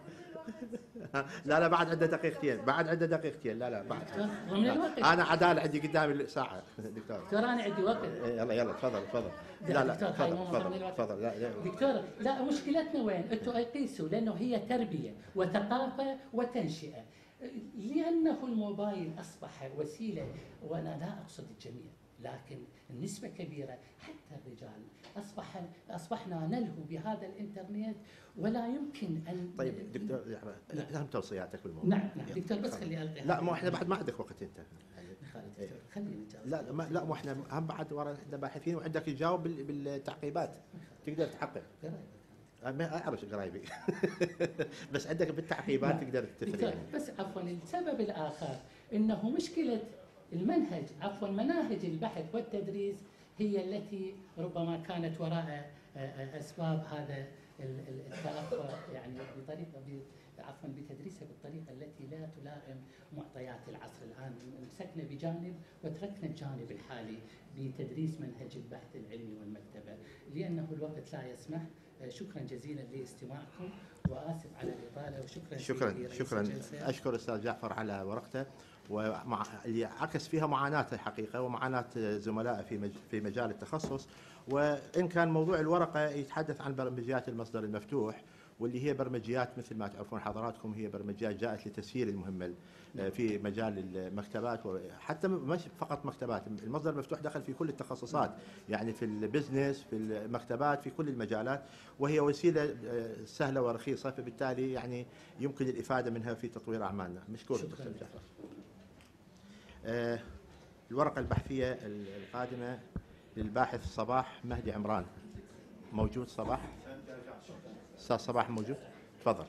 لا لا بعد عدة دقيقتين، بعد عدة دقيقتين. لا لا بعد. أنا عدالة عندي قدامي ساعة دكتور. دكتور أنا عندي وقت. يلا يلا تفضل تفضل. لا لا تفضل تفضل تفضل. لا دكتور، لا مشكلتنا وين؟ أنتم قيسوا لأنه هي تربية وثقافة وتنشئة. لأنه الموبايل أصبح وسيلة، وأنا لا أقصد الجميع، لكن النسبة كبيرة حتى الرجال أصبح أصبحنا نلهو بهذا الإنترنت ولا يمكن أن. طيب دكتور أهم توصياتك بالموضوع. نعم نعم دكتور بس خلي ألقي. لا مو إحنا بعد ما عندك وقت أنت. خليني لا ما لا مو إحنا هم بعد ورا إحنا باحثين وعندك تجاوب بالتعقيبات تقدر تحقق. ما أعرف قرايبي بس عندك بالتعقيبات تقدر تثري. بس عفوا السبب الآخر إنه مشكلة المنهج عفوا مناهج البحث والتدريس هي التي ربما كانت وراء أسباب هذا التأخر، يعني بطريقة عفوا بتدريسها بالطريقة التي لا تلائم معطيات العصر. الآن مسكنا بجانب وتركنا الجانب الحالي بتدريس منهج البحث العلمي والمكتبة لأنه الوقت لا يسمح. شكرا جزيلا لاستماعكم وآسف على الإطالة وشكرا. شكرا شكرا أشكر الأستاذ جعفر على ورقته. واللي عكس فيها معاناته حقيقة ومعاناة زملائه في في مجال التخصص. وإن كان موضوع الورقة يتحدث عن برمجيات المصدر المفتوح، واللي هي برمجيات مثل ما تعرفون حضراتكم هي برمجيات جاءت لتسهيل المهمة في مجال المكتبات، وحتى مش فقط مكتبات، المصدر المفتوح دخل في كل التخصصات، يعني في البزنس، في المكتبات، في كل المجالات، وهي وسيلة سهلة ورخيصة، فبالتالي يعني يمكن الإفادة منها في تطوير أعمالنا. مشكور دكتور جعفر. آه الورقة البحثية القادمة للباحث صباح مهدي عمران. موجود صباح؟ أستاذ صباح موجود؟ تفضل.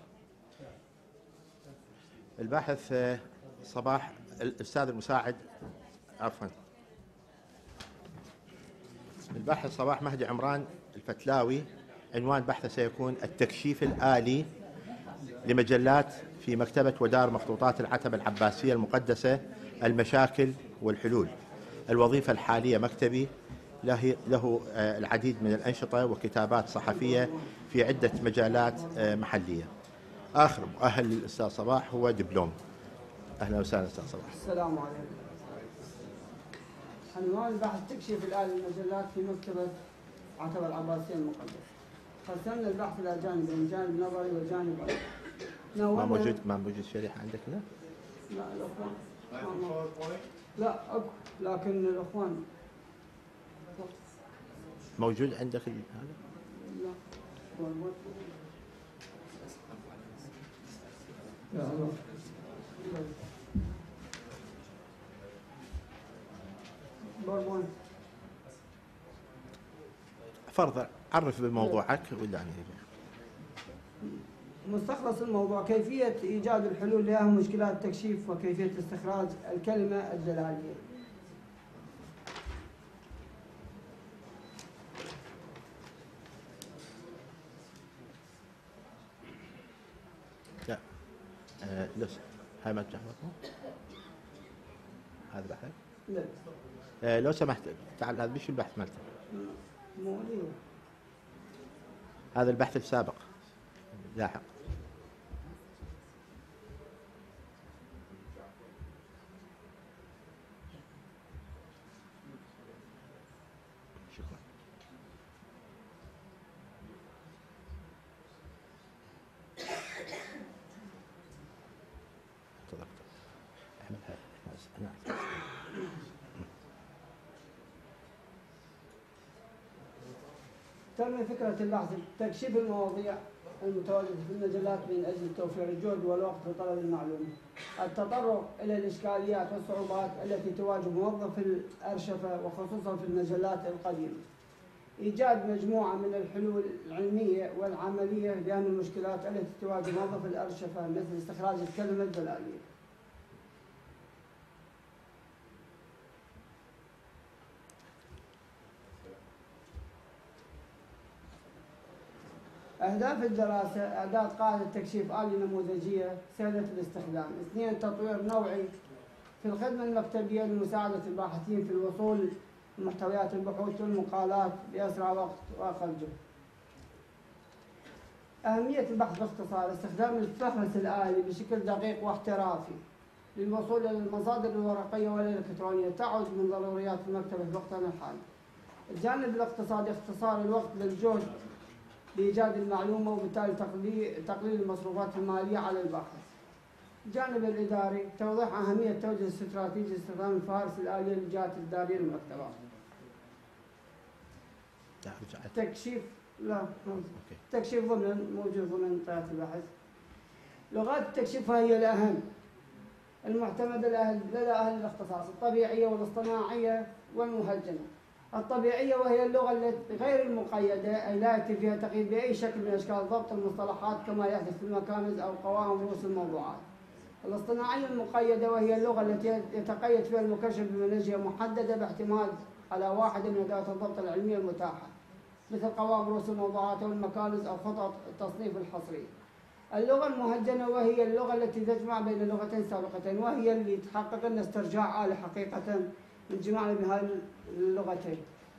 الباحث صباح الأستاذ المساعد عفوا الباحث صباح مهدي عمران الفتلاوي، عنوان بحثه سيكون التكشيف الآلي لمجلات في مكتبة ودار مخطوطات العتبة العباسية المقدسة، المشاكل والحلول. الوظيفة الحالية مكتبي، له, له العديد من الأنشطة وكتابات صحفية في عدة مجالات محلية. آخر مؤهل للأستاذ صباح هو دبلوم. أهلا وسهلا أستاذ صباح. السلام عليكم. عنوان البحث تكشيف الآلي للمجلات في مكتبة عتبة العباسية المقدسة. قسمنا البحث إلى جانبين، جانب نظري وجانب علمي. ما موجود ما موجود شريحة عندك هنا؟ لا الأخوان لا أكو، لكن الأخوان موجود عندك هذا؟ لا. لا. باوربوينت. فرضا عرف بموضوعك ولا يعني مستخلص الموضوع كيفية إيجاد الحلول لأهم مشكلات التكشيف وكيفية استخراج الكلمة الدلالية. لا آه لسه هاي ما تجهزوا هذا بحث؟ لا آه لو سمحت تعال، هذا مش البحث مالته، مو ليه. هذا البحث السابق لاحق. شكرا. تفضل احمد هاي. تم فكرة البحث تكشيف المواضيع المتواجدة في المجلات من أجل توفير الجهد والوقت في طلب المعلومة. التطرق إلى الإشكاليات والصعوبات التي تواجه موظف الأرشفة وخصوصا في المجلات القديمة. إيجاد مجموعة من الحلول العلمية والعملية لأهم المشكلات التي تواجه موظف الأرشفة، مثل استخراج الكلمة الدلالية. أهداف الدراسة: إعداد قاعدة تكشيف آلي نموذجية سهلة الاستخدام. اثنين، تطوير نوعي في الخدمة المكتبية لمساعدة الباحثين في الوصول لمحتويات البحوث والمقالات بأسرع وقت وأقل جهد. أهمية البحث باختصار: استخدام الفهرس الآلي بشكل دقيق واحترافي للوصول إلى المصادر الورقية والإلكترونية تعد من ضروريات المكتبة في وقتنا الحالي. الجانب الاقتصادي: اختصار الوقت للجهد بإيجاد المعلومة وبالتالي تقليل المصروفات المالية على الباحث. الجانب الإداري: توضيح أهمية توجيه استراتيجي استخدام الفهارس الآلية للجهات الإدارية للمكتبات. تكشيف لا تكشيف ضمن موجود ضمن طيات البحث. لغات التكشيف هي الأهم المعتمدة لدى أهل الاختصاص: الطبيعية والاصطناعية والمهجنة. الطبيعية وهي اللغة غير المقيدة، أي لا يتم فيها تقييد بأي شكل من أشكال ضبط المصطلحات كما يحدث في المكانز أو قوائم رؤوس الموضوعات. الاصطناعية المقيدة وهي اللغة التي يتقيد فيها المكشف بمنهجية محددة باعتماد على واحدة من أدوات الضبط العلمية المتاحة، مثل قوائم رؤوس الموضوعات والمكانز أو خطط التصنيف الحصري. اللغة المهجنة وهي اللغة التي تجمع بين لغتين سابقتين، وهي اللي تحقق لنا استرجاع آلي حقيقة من جماعة بهذه اللغتين.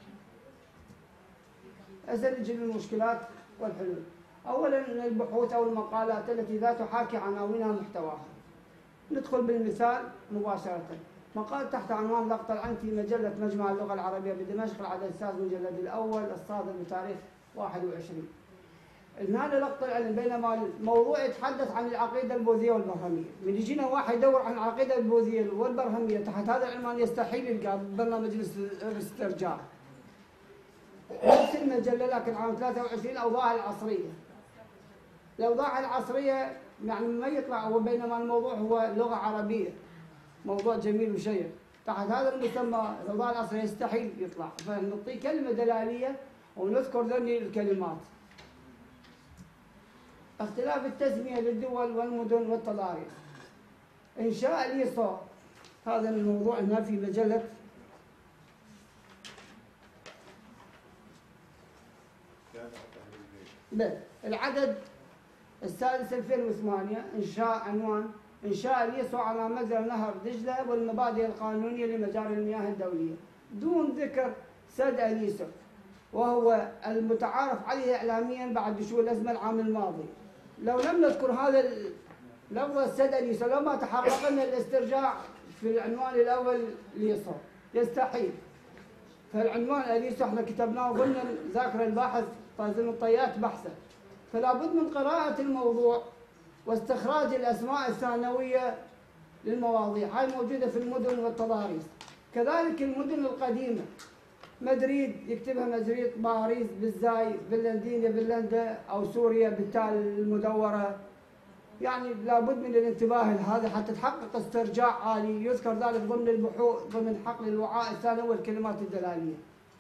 أسأل جل المشكلات والحلول. أولاً، البحوث أو المقالات التي لا تحاكي عناوينها محتواها. ندخل بالمثال مباشرة. مقال تحت عنوان لقط العين في مجلة مجمع اللغة العربية بدمشق، العدد السادس مجلد الأول، الصادر بتاريخ واحد وعشرين. هنا لقط العلم، بينما الموضوع يتحدث عن العقيدة البوذية والبرهمية. من يجينا واحد يدور عن العقيدة البوذية والبرهمية تحت هذا العنوان يستحيل يلقى برنامج الاسترجاع. نفس المجلة لكن عام ثلاثة وعشرين الأوضاع العصرية. الأوضاع العصرية يعني ما يطلع هو، بينما الموضوع هو لغة عربية، موضوع جميل وشيق. تحت هذا المسمى الأوضاع العصرية يستحيل يطلع، فنعطي كلمة دلالية ونذكر ذني الكلمات. اختلاف التسمية للدول والمدن والتضاريس. إنشاء اليسار، هذا الموضوع هنا في مجلة بل العدد السادس ألفين وثمانية. إنشاء عنوان إنشاء اليسوع على مجرى نهر دجلة والمبادئ القانونية لمجاري المياه الدولية، دون ذكر سد اليسوع، وهو المتعارف عليه إعلاميا بعد شهور الأزمة العام الماضي. لو لم نذكر هذا لفظ السد اليسوع لما تحققنا الاسترجاع في العنوان الأول اليسوع، يستحيل. فالعنوان اليسوع احنا كتبناه ضمن ذاكرة الباحث طازم الطيات بحثه، فلا بد من قراءة الموضوع واستخراج الأسماء الثانوية للمواضيع. هاي موجودة في المدن والتضاريس. كذلك المدن القديمة، مدريد يكتبها مدريد، باريس بالزاي، بلندينيا بلندا، أو سوريا بالتال المدورة. يعني لابد من الانتباه لهذا حتى تحقق استرجاع عالي، يذكر ذلك ضمن البحوث ضمن حقل الوعاء الثانوي والكلمات الدلالية.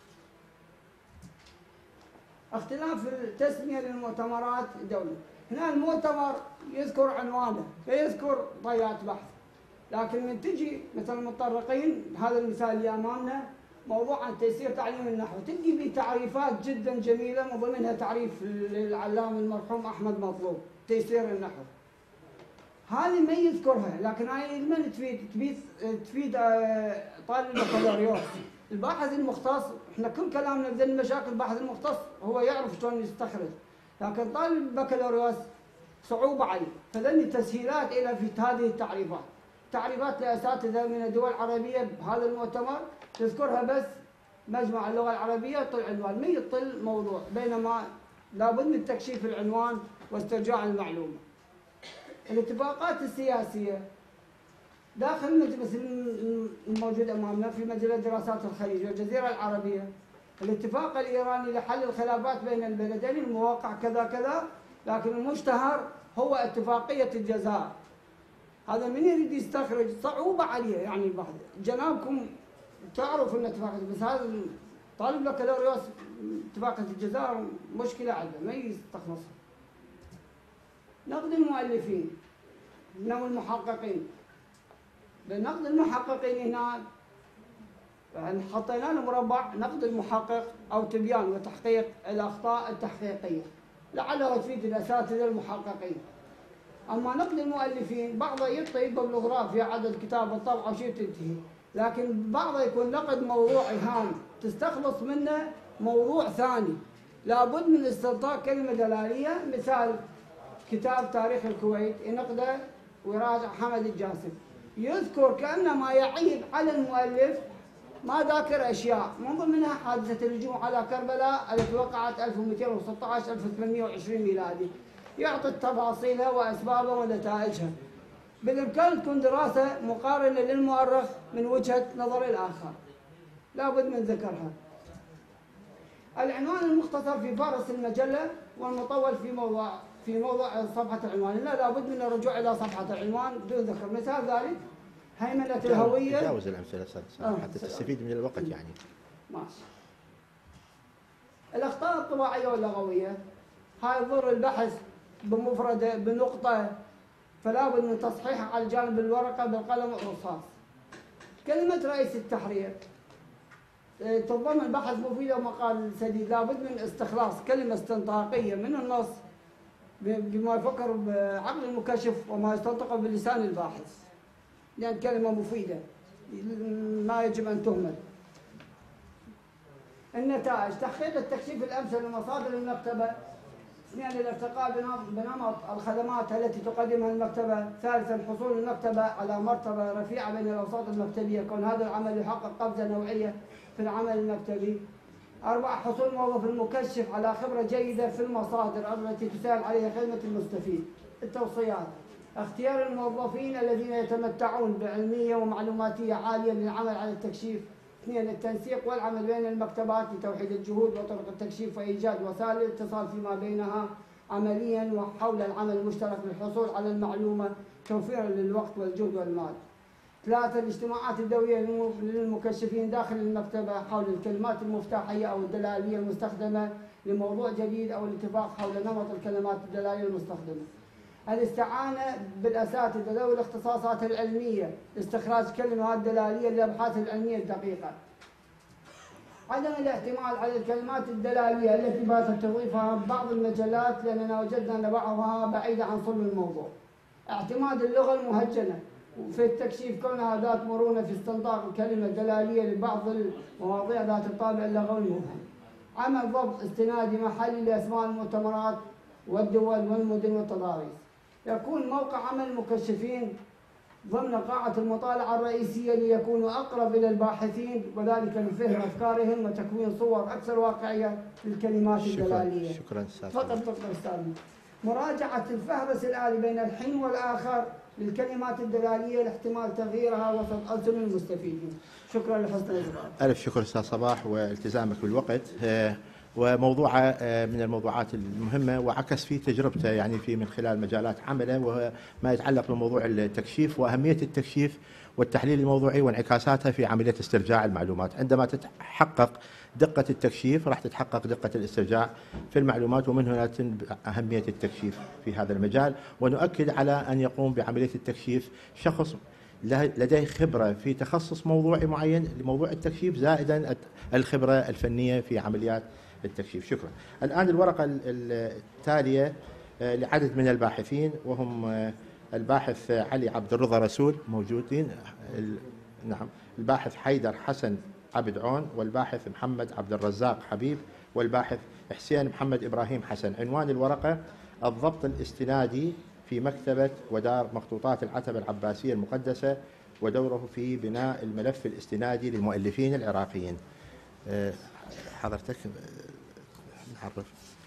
اختلاف التسمية للمؤتمرات الدولية. هنا المؤتمر يذكر عنوانه فيذكر طيات بحث، لكن من تجي مثل المتطرقين، هذا المثال اللي امامنا موضوع عن تيسير تعليم النحو، تجي بتعريفات جدا جميله، من ضمنها تعريف للعلامه المرحوم احمد مطلوب تيسير النحو. هذه ما يذكرها، لكن هاي من تفيد تفيد تفيد طالب البكالوريوس. الباحث المختص، احنا كل كلامنا بذن المشاكل، الباحث المختص هو يعرف شلون يستخرج، لكن طالب البكالوريوس صعوبة عليه، فذني تسهيلات إلى في هذه التعريفات. تعريفات لأساتذة من الدول العربية بهذا المؤتمر تذكرها بس مجمع اللغة العربية طل عنوان، ما يطل موضوع، بينما لابد من تكشيف العنوان واسترجاع المعلومة. الاتفاقات السياسية داخل مثل الموجود أمامنا في مجلة دراسات الخليج والجزيرة العربية، الاتفاق الإيراني لحل الخلافات بين البلدين الموقع كذا كذا، لكن المشتهر هو اتفاقية الجزائر. هذا من يريد يستخرج صعوبة عليه، يعني البحث جنابكم تعرف ان اتفاقية، بس هذا طالب بكالوريوس اتفاقية الجزائر مشكلة عنده ما يستخلصها. نقد المؤلفين انه المحققين، بنقد المحققين هنا يعني حطينا له مربع نقد المحقق او تبيان وتحقيق الاخطاء التحقيقيه، لعلها تفيد الاساتذه المحققين. اما نقد المؤلفين بعضه يعطي ببلوغراف في عدد كتاب الطبعه وشيء تنتهي، لكن بعضه يكون نقد موضوعي هام تستخلص منه موضوع ثاني، لابد من استنطاق كلمه دلاليه. مثال كتاب تاريخ الكويت ينقده ويراجع حمد الجاسم، يذكر كانما يعيب على المؤلف ما ذاكر اشياء، من ضمنها حادثه الهجوم على كربلاء التي وقعت ألف ومئتين وستة عشر ألف وثمانمئة وعشرين ميلادي، يعطي تفاصيلها واسبابها ونتائجها. بالامكان تكون دراسه مقارنه للمؤرخ من وجهه نظر الاخر، لابد من ذكرها. العنوان المختصر في فارس المجله والمطول في موضوع في موضوع صفحه العنوان، لا لابد من الرجوع الى صفحه العنوان دون ذكر. مثال ذلك هيمنه الهويه. تجاوز الامثله آه حتى تستفيد من الوقت يعني. ماشي. الاخطاء الطباعيه واللغويه هاي تضر البحث بمفرده بنقطه، فلا بد من تصحيحها على جانب الورقه بالقلم والرصاص. كلمه رئيس التحرير تضمن بحث مفيد ومقال سديد، لابد من استخلاص كلمه استنطاقيه من النص بما يفكر بعقل المكشف وما يستنطقه بلسان الباحث، لأن كلمة مفيدة ما يجب أن تهمل. النتائج تحقيق التكشيف الأمثل لمصادر المكتبة اثنين الارتقاء بنمط الخدمات التي تقدمها المكتبة. ثالثا حصول المكتبة على مرتبة رفيعة بين الأوساط المكتبية، كون هذا العمل يحقق قفزة نوعية في العمل المكتبي. أربعة حصول الموظف المكشف على خبرة جيدة في المصادر التي تسهل عليها خدمة المستفيد. التوصيات: اختيار الموظفين الذين يتمتعون بعلمية ومعلوماتية عالية للعمل على التكشيف. اثنين التنسيق والعمل بين المكتبات لتوحيد الجهود وطرق التكشيف وإيجاد وسائل الاتصال فيما بينها عمليا وحول العمل المشترك للحصول على المعلومة توفيرا للوقت والجهد والمال. ثلاثة الاجتماعات الدورية للمكشفين داخل المكتبة حول الكلمات المفتاحية أو الدلالية المستخدمة لموضوع جديد أو الاتفاق حول نمط الكلمات الدلالية المستخدمة. الاستعانة بالأساتذة ذوي الاختصاصات العلمية لاستخراج كلمات دلالية للأبحاث العلمية الدقيقة. عدم الاعتماد على الكلمات الدلالية التي باتت تضيفها بعض المجلات لأننا وجدنا أن بعضها بعيدة عن صلب الموضوع. اعتماد اللغة المهجنة في التكشيف كونها ذات مرونة في استنطاق كلمة دلالية لبعض المواضيع ذات الطابع اللغوي المبهم. عمل ضبط استنادي محلي لأسماء المؤتمرات والدول والمدن والتضاريس. يكون موقع عمل المكشفين ضمن قاعة المطالعة الرئيسية ليكونوا أقرب إلى الباحثين وذلك لفهم أفكارهم وتكوين صور أكثر واقعية للكلمات الدلالية. شكرا أستاذ. فقط دكتور أستاذ. مراجعة الفهرس الآلي بين الحين والآخر للكلمات الدلالية لاحتمال تغييرها وسط ألسن المستفيدين. شكرا لحسن الإجابة. ألف شكر أستاذ صباح والتزامك بالوقت. وموضوع من الموضوعات المهمة وعكس فيه تجربته يعني في من خلال مجالات عمله وما يتعلق بموضوع التكشيف وأهمية التكشيف والتحليل الموضوعي وانعكاساتها في عملية استرجاع المعلومات. عندما تتحقق دقة التكشيف راح تتحقق دقة الاسترجاع في المعلومات، ومن هنا أهمية التكشيف في هذا المجال. ونؤكد على أن يقوم بعملية التكشيف شخص لديه خبرة في تخصص موضوعي معين لموضوع التكشيف زائدا الخبرة الفنية في عمليات التكشيف. شكرا. الآن الورقة التالية لعدد من الباحثين وهم الباحث علي عبد الرضا رسول موجودين، نعم، الباحث حيدر حسن عبد عون، والباحث محمد عبد الرزاق حبيب، والباحث حسين محمد إبراهيم حسن. عنوان الورقة: الضبط الاستنادي في مكتبة ودار مخطوطات العتبة العباسية المقدسة ودوره في بناء الملف الاستنادي للمؤلفين العراقيين. حضرتك نعرف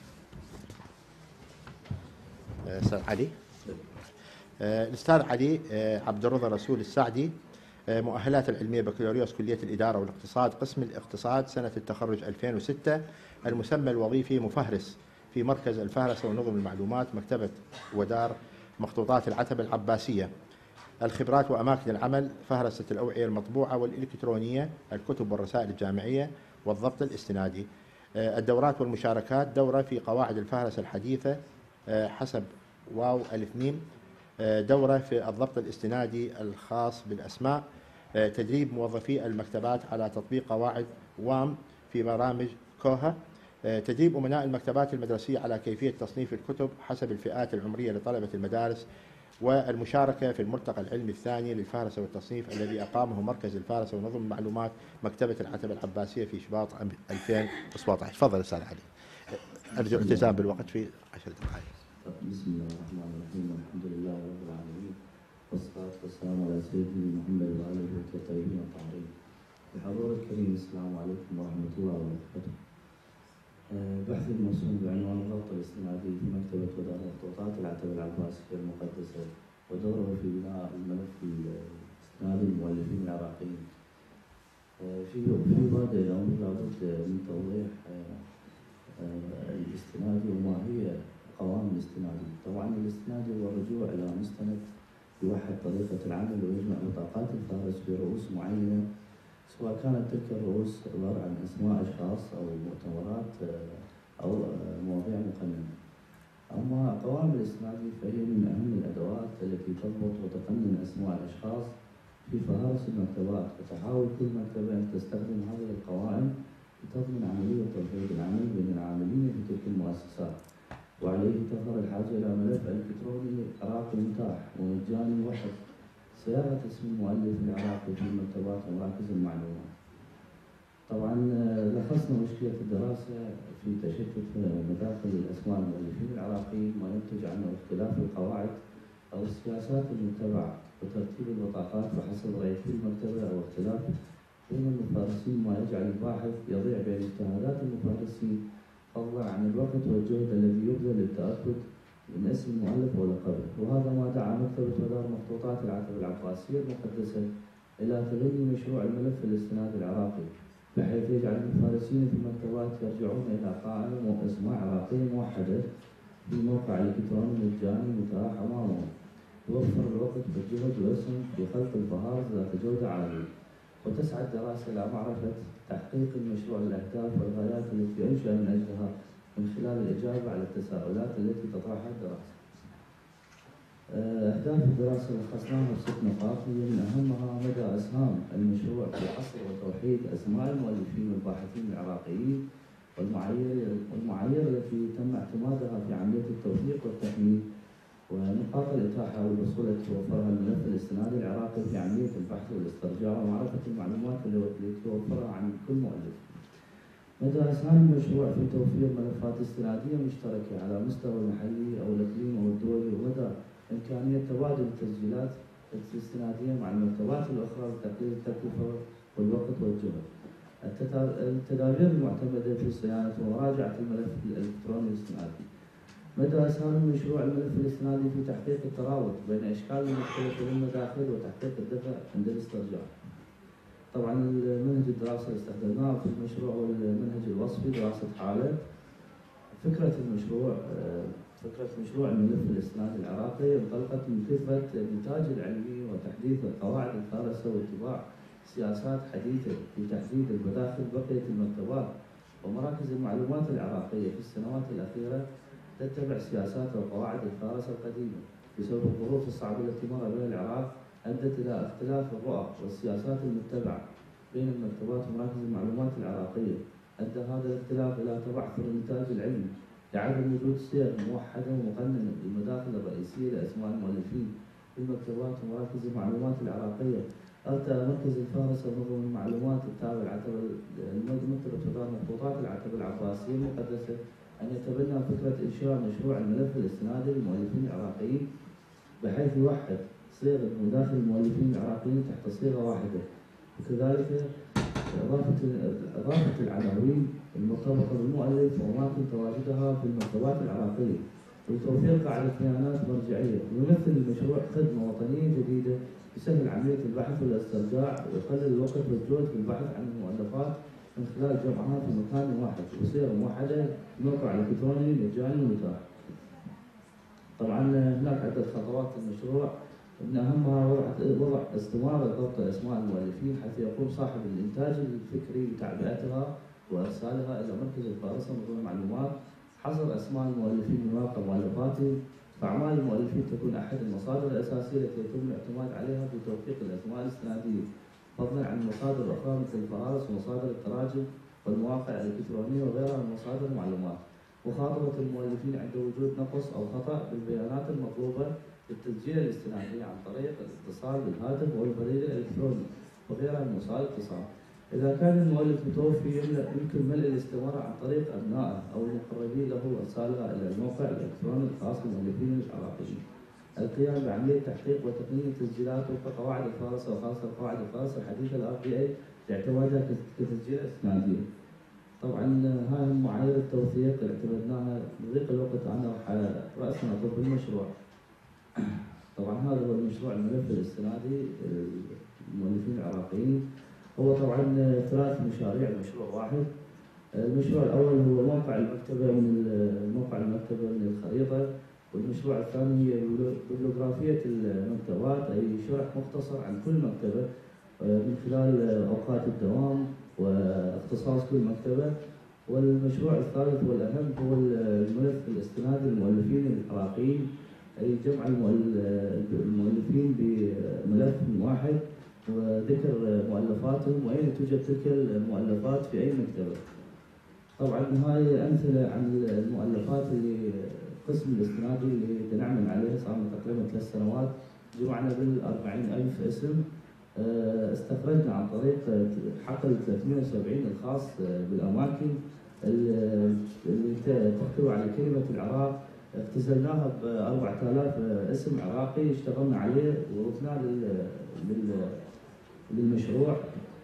أستاذ علي. الأستاذ علي عبد الرضا رسول السعدي، مؤهلات العلمية بكالوريوس كلية الإدارة والاقتصاد، قسم الاقتصاد، سنة التخرج ألفين وستة. المسمى الوظيفي مفهرس في مركز الفهرسة ونظم المعلومات مكتبة ودار مخطوطات العتبة العباسية. الخبرات وأماكن العمل: فهرسة الأوعية المطبوعة والإلكترونية، الكتب والرسائل الجامعية، والضبط الاستنادي. الدورات والمشاركات: دورة في قواعد الفهرسة الحديثة حسب واو ألف ميم، دورة في الضبط الاستنادي الخاص بالأسماء، تدريب موظفي المكتبات على تطبيق قواعد وام في برامج كوها، تدريب أمناء المكتبات المدرسية على كيفية تصنيف الكتب حسب الفئات العمرية لطلبة المدارس، والمشاركة في الملتقى العلمي الثاني للفهرسة والتصنيف الذي أقامه مركز الفهرسة ونظم المعلومات مكتبة العتبة العباسية في شباط ألفين وسبعة عشر. تفضل أستاذ علي. أرجو الالتزام بالوقت في عشر دقائق. بسم الله الرحمن الرحيم، الحمد لله رب العالمين، والصلاة والسلام على سيدنا محمد وعلى آله الطيبين الطاهرين. الحضور الكريم، السلام عليكم ورحمة الله وبركاته. بحث الموسوم بعنوان الضبط الاستنادي في مكتبة ودار مخطوطات العتبة العباسية المقدسة ودوره في بناء الملف الاستنادي للمؤلفين العراقيين. في في بادئ الأمر لابد من توضيح الاستنادي وما هي قوام الاستنادي. طبعا الاستنادي هو الرجوع إلى مستند يوحد طريقة العمل ويجمع بطاقات الفهرس في رؤوس معينة، سواء كانت تلك الرؤوس عبارة عن أسماء أشخاص أو مؤتمرات أو مواضيع مقننة. أما قوائم الاستنادي فهي من أهم الأدوات التي تضبط وتقنن أسماء الأشخاص في فهارس المكتبات، وتحاول كل مكتبة أن تستخدم هذه القوائم لتضمن عملية توحيد العمل بين العاملين في تلك المؤسسات. وعليه تظهر الحاجة إلى ملف إلكتروني عراقي متاح ومجاني وحد صياغة اسم المؤلف العراقي في المكتبات ومراكز المعلومات. طبعا لخصنا مشكلة الدراسة في تشتت مداخل الأسماء المؤلفين العراقيين ما ينتج عنه اختلاف القواعد أو السياسات المتبعة وترتيب البطاقات وحسب رأي كل مكتبة أو اختلاف بين المفارسين ما يجعل الباحث يضيع بين اجتهادات المفارسين فضلا عن الوقت والجهد الذي يبذل للتأكد من اسم المؤلف ولقبه، وهذا ما دعا مكتبة ودار مخطوطات العتبة العباسية المقدسة إلى تبني مشروع الملف الاستنادي العراقي، بحيث يجعل المفارسين في المكتبات يرجعون إلى قائمة وأسماء عراقية موحدة في موقع إلكتروني مجاني متاح أمامهم، يوفر الوقت والجهد ويسهم في خلق البهارات ذات جودة عالية، وتسعى الدراسة إلى معرفة تحقيق المشروع الأهداف والغايات التي أنشأ من أجلها من خلال الإجابة على التساؤلات التي تطرحها الدراسة. أهداف الدراسة لخصناها بست نقاط، هي من أهمها مدى إسهام المشروع في حصر وتوحيد أسماء المؤلفين والباحثين العراقيين والمعايير والمعايير التي تم اعتمادها في عملية التوثيق والتحميل، ونقاط الإتاحة والوصول التي توفرها الملف الاستنادي العراقي في عملية البحث والاسترجاع ومعرفة المعلومات التي توفرها عن كل مؤلف. مدى إسهام المشروع في توفير ملفات استنادية مشتركة على مستوى المحلي أو الإقليمي أو الدولي، ومدى إمكانية تبادل التسجيلات الاستنادية مع المكتبات الأخرى لتقليل التكلفة والوقت والجهد. التدابير المعتمدة في صيانة ومراجعة الملف الإلكتروني الاستنادي. مدى إسهام مشروع الملف الاستنادي في تحقيق الترابط بين أشكال المختلفة للمداخل وتحقيق الدفع عند الاسترجاع. طبعا المنهج الدراسي اللي استخدمناه في المشروع هو المنهج الوصفي دراسة حالة. فكرة المشروع فكرة مشروع الملف الاستنادي العراقي انطلقت من كثرة الإنتاج العلمي وتحديث القواعد الفارسة واتباع سياسات حديثة في تحديد المداخل بقية المكتبات ومراكز المعلومات العراقية في السنوات الأخيرة تتبع سياسات وقواعد الفارسة القديمة بسبب الظروف الصعبة التي مر بها العراق أدت إلى اختلاف الرؤى والسياسات المتبعة بين المكتبات ومراكز المعلومات العراقية. أدى هذا الاختلاف إلى تبعثر الإنتاج العلمي لعدم وجود صيغ موحدة ومقننة للمداخل الرئيسية لأسماء المؤلفين في المكتبات ومراكز المعلومات العراقية. أرتأى مركز الفارسة ونظم المعلومات التابع لعتبة مكتبة ودار مخطوطات العتبة العباسية المقدسة أن يتبنى فكرة إنشاء مشروع الملف الاستنادي للمؤلفين العراقيين بحيث يوحد صيغ مداخل المؤلفين العراقيين تحت صيغة واحدة، وكذلك إضافة إضافة العناوين المرتبطة بالمؤلف وأماكن تواجدها في المكتبات العراقية، وتوفير قاعدة بيانات مرجعية، ويمثل المشروع خدمة وطنية جديدة تسهل عملية البحث والاسترجاع ويقلل الوقت والجهد في البحث عن المؤلفات من خلال جمعها في مكان واحد بصيغة موحدة في موقع إلكتروني مجاني متاح. طبعا هناك عدة خطوات في المشروع، من أهمها وضع استمارة ضبط أسماء المؤلفين حيث يقوم صاحب الإنتاج الفكري بتعبئتها وإرسالها إلى مركز الفارسة ونظم المعلومات، حصر أسماء المؤلفين من واقع مؤلفاتهم، فأعمال المؤلفين تكون أحد المصادر الأساسية التي يتم الاعتماد عليها في توثيق الأسماء الاستنادية، فضلا عن مصادر أخرى مثل الفهارس ومصادر التراجم والمواقع الإلكترونية وغيرها من مصادر المعلومات، مخاطبة المؤلفين عند وجود نقص أو خطأ بالبيانات المطلوبة للتسجيل الاستنادي عن طريق الاتصال بالهاتف والبريد الإلكتروني وغيرها من وسائل الاتصال. إذا كان المؤلف متوفي يمكن ملء الاستمارة عن طريق أبنائه أو المقربين له وإرسالها إلى الموقع الإلكتروني الخاص بالمؤلفين العراقيين. القيام بعملية تحقيق وتقنين التسجيلات وفق قواعد الفارسة وخاصة قواعد الفارسة الحديثة الآر بي إي لاعتمادها كتسجيل استنادي. طبعا هاي معايير التوثيق اللي اعتمدناها بضيق الوقت أنا رأسنا طب المشروع. طبعا هذا هو المشروع الملف الاستنادي المؤلفين العراقيين. هو طبعا ثلاث مشاريع مشروع واحد. المشروع الأول هو موقع المكتبة من موقع المكتبة من الخريطة، والمشروع الثاني هي ببليوغرافية المكتبات أي شرح مختصر عن كل مكتبة من خلال أوقات الدوام واختصاص كل مكتبة. والمشروع الثالث والأهم هو الملف الاستنادي للمؤلفين العراقيين أي جمع المؤلفين بملف واحد وذكر مؤلفاتهم وأين توجد تلك المؤلفات في أي مكتبة. طبعا هاي أمثلة عن المؤلفات اللي قسم الاستنادي اللي نعمل عليها صار لنا تقريبا ثلاث سنوات، جمعنا بالأربعين ألف اسم استخرجنا عن طريق حقل ثلاثمئة وسبعين الخاص بالأماكن اللي تحتوي على كلمة العراق، اختزلناها ب أربعة آلاف اسم عراقي اشتغلنا عليه ووصلنا لل للمشروع.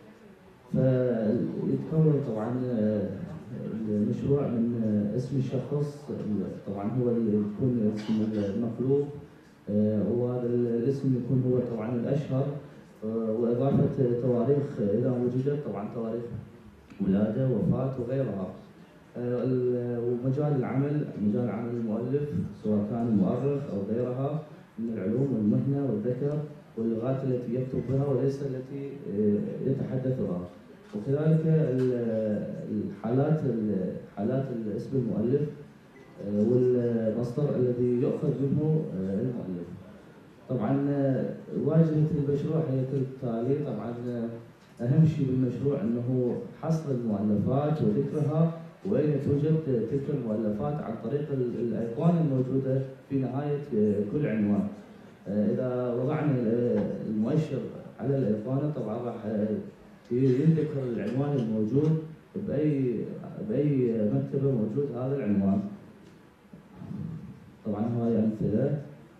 فيتكون طبعا المشروع من اسم الشخص، طبعا هو اللي يكون اسم المخلوق، وهذا الاسم يكون هو طبعا الاشهر، واضافه تواريخ اذا وجدت، طبعا تواريخ ولاده وفاه وغيرها. ومجال العمل، مجال عمل المؤلف سواء كان مؤرخ او غيرها من العلوم والمهنه والذكر واللغات التي يكتب بها وليس التي يتحدث بها. وكذلك الحالات حالات الاسم المؤلف والمصدر الذي يؤخذ منه المؤلف. طبعا واجهة المشروع هي كالتالي. طبعا اهم شيء بالمشروع انه حصر المؤلفات وذكرها وين توجد تلك المؤلفات عن طريق الايقونه الموجوده في نهايه كل عنوان. اذا وضعنا المؤشر على الايقونه طبعا راح يذكر العنوان الموجود باي باي مكتبه موجود هذا العنوان. طبعا هاي امثله،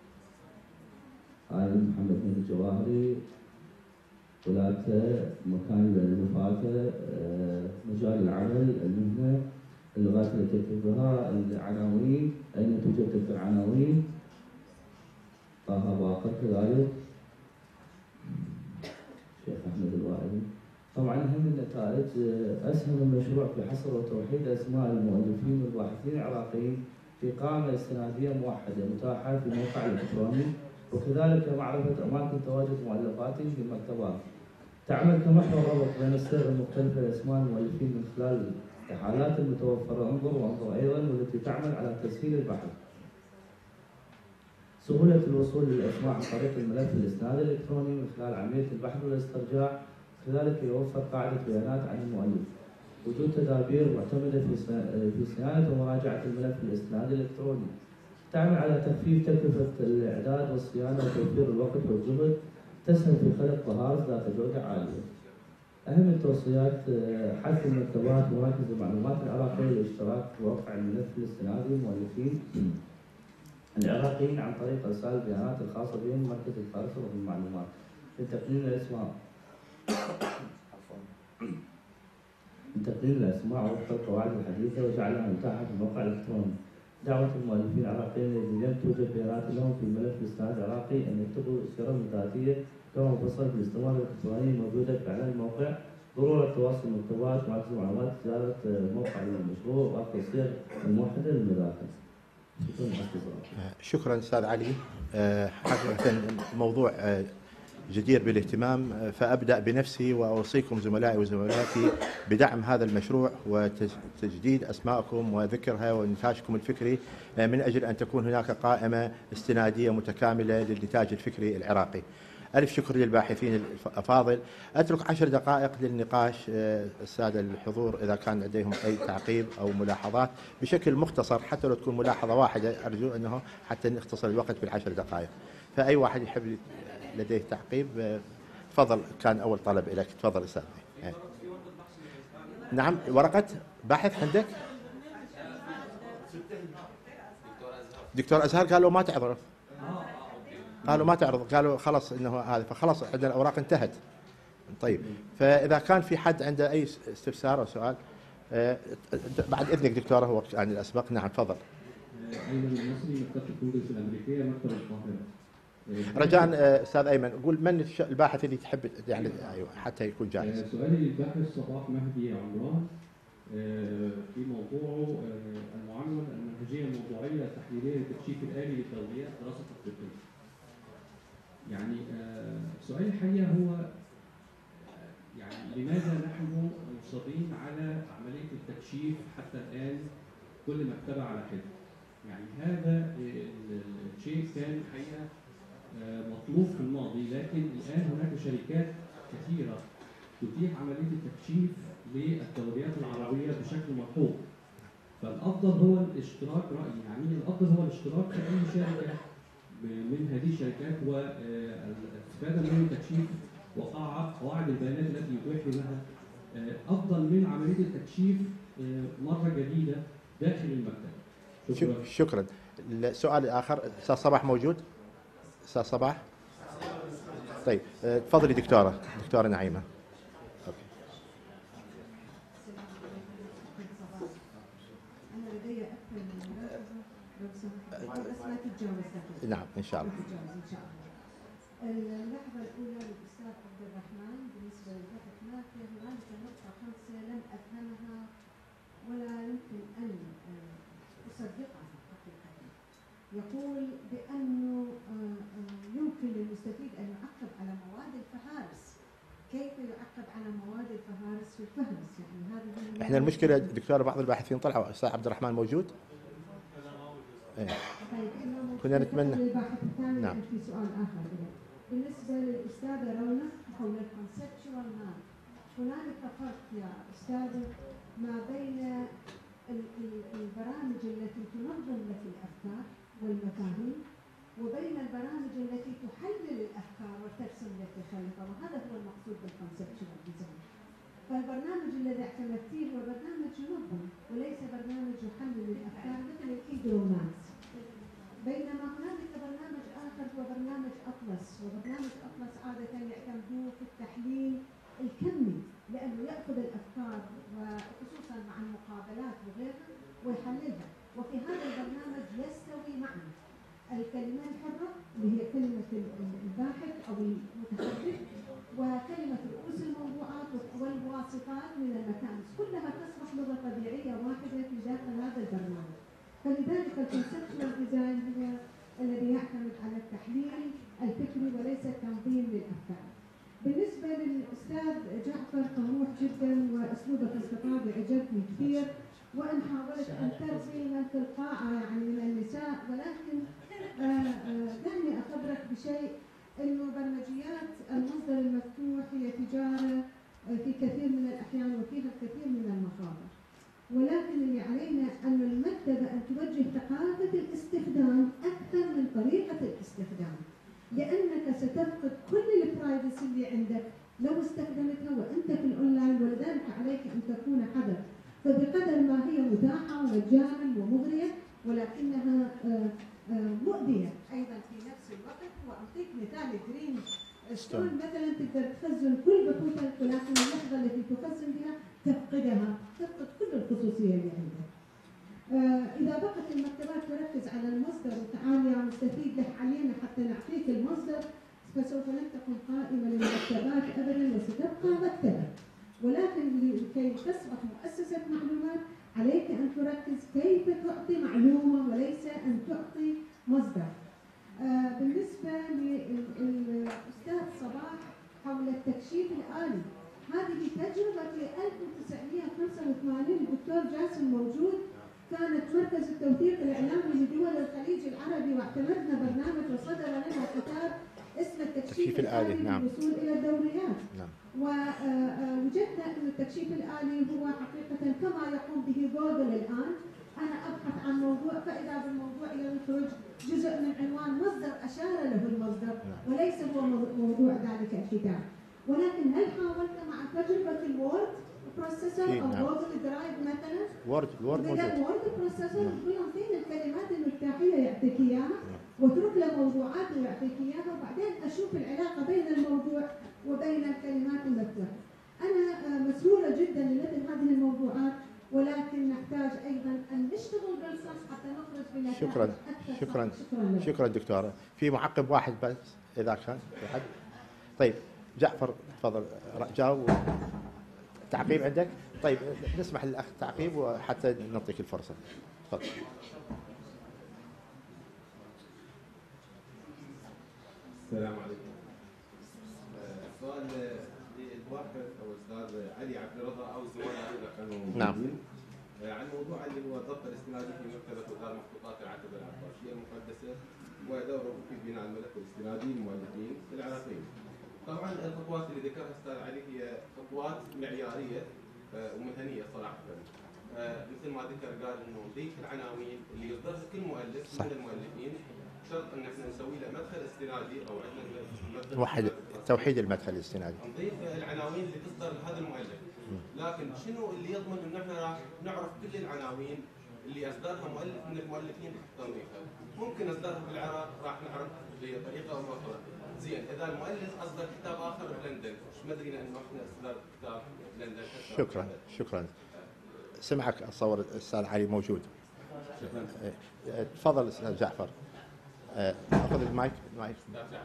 هاي محمد بن الجواهري، ولادته، مكان وفاته، مجال العمل، المهنه، اللغات اللي تكتب بها، العناوين، اين توجد تلك العناوين. طه باقر كذلك، شيخ احمد الوائلي. طبعا اهم النتائج، اسهم المشروع في حصر وتوحيد اسماء المؤلفين والباحثين العراقيين في قائمه استناديه موحده متاحه في الموقع الالكتروني، وكذلك معرفه اماكن تواجد مؤلفاتهم في المكتبات. تعمل كمحور ربط بين الصيغ المختلفه لاسماء المؤلفين من خلال الحالات المتوفره انظر وانظر ايضا، والتي تعمل على تسهيل البحث. سهوله الوصول للاسماء عن طريق الملف الاسناد الالكتروني من خلال عمليه البحث والاسترجاع، كذلك يوفر قاعده بيانات عن المؤلف. وجود تدابير معتمده في في صيانه ومراجعه الملف الاسناد الالكتروني. تعمل على تخفيف تكلفه الاعداد والصيانه وتوفير الوقت والجهد. تسهم في خلق طهارة ذات جودة عالية. أهم التوصيات، حث المكتبات ومراكز المعلومات العراقية للاشتراك في وقع الملف الاستنادي للمؤلفين العراقيين عن طريق إرسال البيانات الخاصة بهم مركز الفارسة والمعلومات لتقليل الأسماء. لتقليل الأسماء وفق القواعد الحديثة وجعلها متاحة في الموقع الإلكتروني. دعوة المؤلفين العراقيين الذين لم توجد بيانات لهم في ملف الاستناد العراقي أن يكتبوا سيرهم الذاتية كما مفصل في الاستمارة الإلكترونية الموجودة في إعلان الموقع. ضرورة تواصل المكتبات مع المعلومات زيادة موقع المشروع وأخذ الصيغ الموحدة للمداخل. شكرا باختصار. شكرا أستاذ علي. حقيقة الموضوع جدير بالاهتمام، فأبدأ بنفسي وأوصيكم زملائي وزملاتي بدعم هذا المشروع وتجديد أسماءكم وذكرها وإنتاجكم الفكري من أجل أن تكون هناك قائمة استنادية متكاملة للنتاج الفكري العراقي. ألف شكر للباحثين الأفاضل. أترك عشر دقائق للنقاش السادة الحضور إذا كان لديهم أي تعقيب أو ملاحظات بشكل مختصر، حتى لو تكون ملاحظة واحدة أرجو أنه حتى نختصر الوقت بالعشر دقائق. فأي واحد يحب لديه تعقيب تفضل، كان أول طلب لك. تفضل أستاذ. نعم، ورقة بحث عندك؟ دكتور أزهر قالوا ما تعرض، قالوا ما تعرض، قالوا خلص انه هذا، فخلص عندنا الاوراق انتهت. طيب، فاذا كان في حد عنده اي استفسار او سؤال بعد اذنك دكتوره، هو عن الاسبق. نعم تفضل. ايمن المصري، مكتبه الكونغرس الامريكيه، مكتب القاهره. رجاء استاذ ايمن قول من الباحث اللي تحب يعني ايوه حتى يكون جاهز. سؤالي للباحث صباح مهدي عمران في موضوعه المعنون المنهجيه الموضوعيه التحليليه للتكشيف الالي للتوزيع دراسه تطبيقيه. يعني سؤالي الحقيقه هو يعني لماذا نحن مصرين على عمليه التكشيف حتى الان كل مكتبه على حده؟ يعني هذا الشيء كان الحقيقه مطلوب في الماضي، لكن الان هناك شركات كثيره تتيح عمليه التكشيف للدوريات العربيه بشكل ملحوظ. فالافضل هو الاشتراك، رايي يعني الافضل هو الاشتراك في اي شركه من هذه الشركات والاستفاده من التكشيف وقاعد قواعد البيانات التي يتيح لها افضل من عمليه التكشيف مره جديده داخل المكتب. شكرا. شكرا. السؤال الاخر، استاذ صباح موجود؟ استاذ صباح؟ طيب تفضلي دكتوره، دكتوره نعيمه. أوكي. انا لدي اكثر من ملاحظه لو سمحت، بس ما تتجاوز. نعم ان شاء الله. ان شاء الله. الملاحظه الاولى للاستاذ عبد الرحمن بالنسبه للبحث ماكر، هنالك نقطه خمسه لم افهمها ولا يمكن ان اصدقها حقيقه. يقول بانه يمكن للمستفيد ان يعقب على مواد الفهارس. كيف يعقب على مواد الفهارس في الفهرس؟ يعني هذه احنا المشكله دكتور بعض الباحثين طلعوا. استاذ عبد الرحمن موجود؟ ايه. طيب كنا نتمنى. الباحث الثاني نعم. في سؤال اخر بالنسبه للاستاذه رونق حول الكونسبشوال ماب. هنالك فرق يا استاذه ما بين البرامج التي تنظم لك الافكار والمفاهيم وبين البرامج التي تحلل الافكار وترسم لك الخريطه، وهذا هو المقصود بالكونسبشوال ديزاين. فالبرنامج الذي اعتمدتيه هو برنامج ينظم وليس برنامج يحلل الافكار مثل الايدروماكس. بينما هنالك برنامج اخر هو برنامج اطلس، وبرنامج اطلس عاده يعتمدوه في التحليل الكمي لانه ياخذ الافكار وخصوصا مع المقابلات وغيرها ويحللها، وفي هذا البرنامج يستوي معا الكلمه الحره اللي هي كلمه الباحث او المتحدث وكلمه رؤوس الموضوعات والواصفات من المكانس، كلها تصبح لغه طبيعيه واحده في داخل هذا البرنامج. فلذلك الكونسبشوال ديزاين هو الذي يعتمد على التحليل الفكري وليس التنظيم للافكار. بالنسبه للاستاذ جعفر طموح جدا واسلوبه في الخطاب عجبني كثير، وان حاولت ان ترضي من في القاعه يعني من النساء، ولكن دعني اخبرك بشيء انه برمجيات المصدر المفتوح هي تجاره في كثير من الاحيان وفيها الكثير من المخاطر. ولكن اللي علينا أن المكتبة أن توجه ثقافة الاستخدام أكثر من طريقة الاستخدام، لأنك ستفقد كل البرايفسي اللي عندك لو استخدمتها وأنت في الأونلاين، ولذلك عليك أن تكون حذر. فبقدر ما هي متاحة ومجانا ومغرية ولكنها مؤذية أيضا في نفس الوقت. وأعطيك مثال جرين ستون مثلا، تقدر تخزن كل بحوثك ولكن اللحظة التي تخزن بها تفقدها، تفقد كل الخصوصية اللي عندك. آه إذا بقت المكتبات تركز على المصدر، وتعال يا مستفيد لح علينا حتى نعطيك المصدر، فسوف لن تكون قائمة للمكتبات أبدا وستبقى مكتبة. ولكن لكي تصبح مؤسسة معلومات عليك أن تركز كيف تعطي معلومة وليس أن تعطي مصدر. آه بالنسبة للأستاذ صباح حول التكشيف الآلي، هذه تجربة في ألف وتسعمئة وخمسة وثمانين الدكتور جاسم موجود، كانت مركز التوثيق الإعلامي لدول الخليج العربي، واعتمدنا برنامج وصدر لنا كتاب اسمه التكشيف الآلي للوصول إلى الدوريات. نعم. ووجدنا أن التكشيف الآلي هو حقيقة كما يقوم به جوجل الآن. أنا أبحث عن موضوع فإذا بالموضوع يخرج جزء من عنوان مصدر أشار له المصدر وليس هو موضوع ذلك الكتاب. ولكن هل حاولت مع تجربة الوورد بروسيسور أو جوجل درايف مثلا؟ وورد وورد موجود. وورد بروسيسور يقول يعطيني الكلمات المفتاحية يعطيك إياها واترك له موضوعات ويعطيك إياها، وبعدين أشوف العلاقة بين الموضوع وبين الكلمات المفتوحة. أنا مسرورة جدا لمثل هذه الموضوعات، ولكن نحتاج أيضا أن نشتغل بالصح حتى نخرج بنتائج شكرا أكثر. شكرا شكرا, شكرا دكتورة. في معقب واحد بس إذا كان في حد. طيب جعفر تفضل جاوب. تعقيب عندك؟ طيب نسمح للأخ تعقيب وحتى نعطيك الفرصة. تفضل. السلام عليكم. السؤال للباحث او الاستاذ علي عبد الرضا او زملاء اذا كانوا موجودين. نعم. عن موضوع اللي هو الضبط الاستنادي في مكتبه ودار مخطوطات العتبه العباسيه المقدسه ودوره في بناء الملف الاستنادي للمؤلفين العراقيين. طبعا الخطوات اللي ذكرها الاستاذ علي هي خطوات معياريه ومهنيه صراحه. مثل ما ذكر قال انه ذيك العناوين اللي يصدرها كل مؤلف من المؤلفين شرط ان احنا نسوي له مدخل الاستنادي او عندنا واحد توحيد المدخل الاستنادي. نضيف العناوين اللي تصدر لهذا المؤلف، لكن شنو اللي يضمن انه احنا راح نعرف كل العناوين اللي اصدرها مؤلف من المؤلفين تنظيفها؟ ممكن اصدرها بالعراق راح نعرف بطريقه او اخرى. زين اذا المؤلف اصدر كتاب اخر بلندن، ايش مدرينا انه احنا اصدر كتاب بلندن؟ شكرا شكرا. سمعك اتصور الاستاذ علي موجود. تفضل استاذ جعفر. اخذ المايك المايك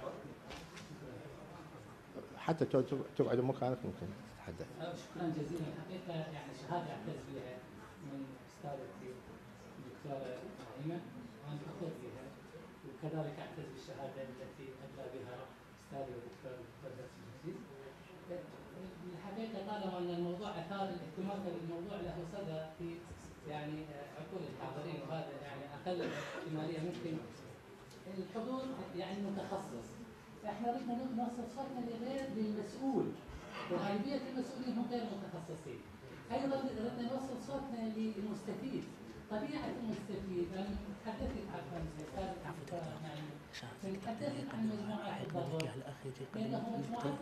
حتى تقعد مكانك ممكن تتحدث. شكرا جزيلا. الحقيقه يعني شهاده اعتز بها من استاذتي الدكتوره نعيمه وانا فخور بها، وكذلك اعتز بالشهاده التي ادلى بها استاذي الدكتور بدر العزيز. الحقيقه طالما ان الموضوع اثار الاهتمام بالموضوع له صدى في يعني عقول الحاضرين، وهذا يعني اقل احتماليه ممكن الحضور يعني متخصص. احنا بدنا نوصل صوتنا لغير للمسؤول، وغالبيه المسؤولين هم غير متخصصين. ايضا بدنا نوصل صوتنا للمستفيد، طبيعه المستفيد. انا تحدثت عفوا استاذ يعني تحدثت عن مجموعات الضغط، لانه مجموعات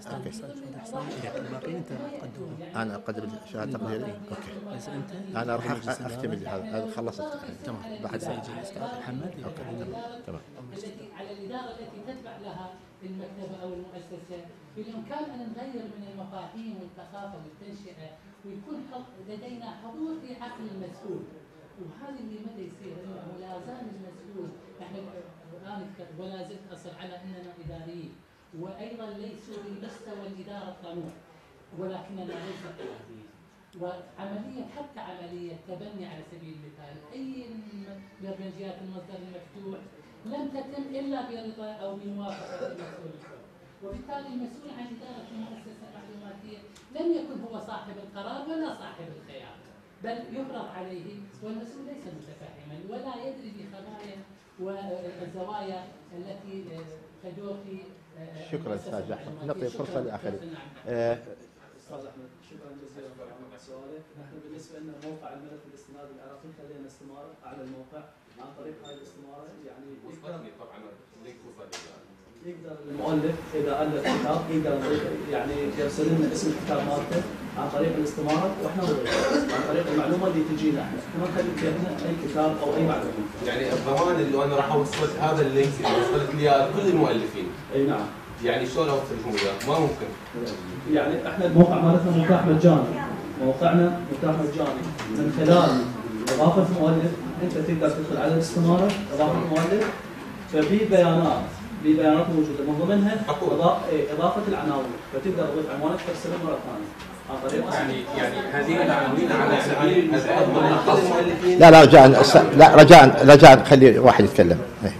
الضغط انا اقدم الشهاده التقديريه. اوكي بس انت انا راح اختم هذا خلصت تمام بعد سيجي الاستاذ محمد. اوكي تمام. التي على الاداره التي تتبع لها المكتبه او المؤسسه، بالامكان ان نغير من المفاهيم والثقافه والتنشئه، ويكون لدينا حضور في عقل المسؤول. وهذا اللي مدى يصير انه لا زال المسؤول، احنا الان ولا زلت اصر على اننا اداريين، وايضا ليسوا بمستوى الاداره الطموح، ولكننا ليس اداريين. وعمليه حتى عمليه تبني على سبيل المثال اي برمجيات المصدر المفتوح لم تتم الا برضا او بموافقه المسؤول، وبالتالي المسؤول عن اداره المؤسسه المعلوماتيه لم يكن هو صاحب القرار ولا صاحب الخيار، بل يفرض عليه، والمسؤول ليس متفهما ولا يدري بخبايا والزوايا التي تدور في. شكرا استاذ جعفر. نعطي فرصه لاخرين. استاذ احمد شكرا جزيلا على سؤالك. نحن بالنسبه لنا موقع الملف الاستنادي العراقي خلينا استماره على الموقع عن طريق هاي الاستماره، يعني يقدر طبعا اللينك وصل يقدر المؤلف اذا الف كتاب يقدر يعني يرسل لنا اسم الكتاب مالته عن طريق الاستماره، واحنا عن طريق المعلومه اللي تجينا احنا، ما نخلي بيدنا اي كتاب او اي معلومه. يعني الضمان اللي انا راح اوصل هذا اللينك اللي وصلت لي اياه كل المؤلفين. اي نعم. يعني شلون اوصلهم اياه؟ ما ممكن. يعني احنا الموقع مالتنا متاح مجاني، موقعنا متاح مجاني، من خلال اضافه مؤلف انت تقدر تدخل على الاستماره اضافه مؤلف، ففي بيانات في بيانات موجوده من ضمنها اضافه العناوين، فتقدر تضيف عنوانك ترسله مره ثانيه عن طريق يعني يعني هذه العناوين على سبيل المؤلفين. لا لا رجاء لا رجاء رجاء خلي واحد يتكلم. نعم.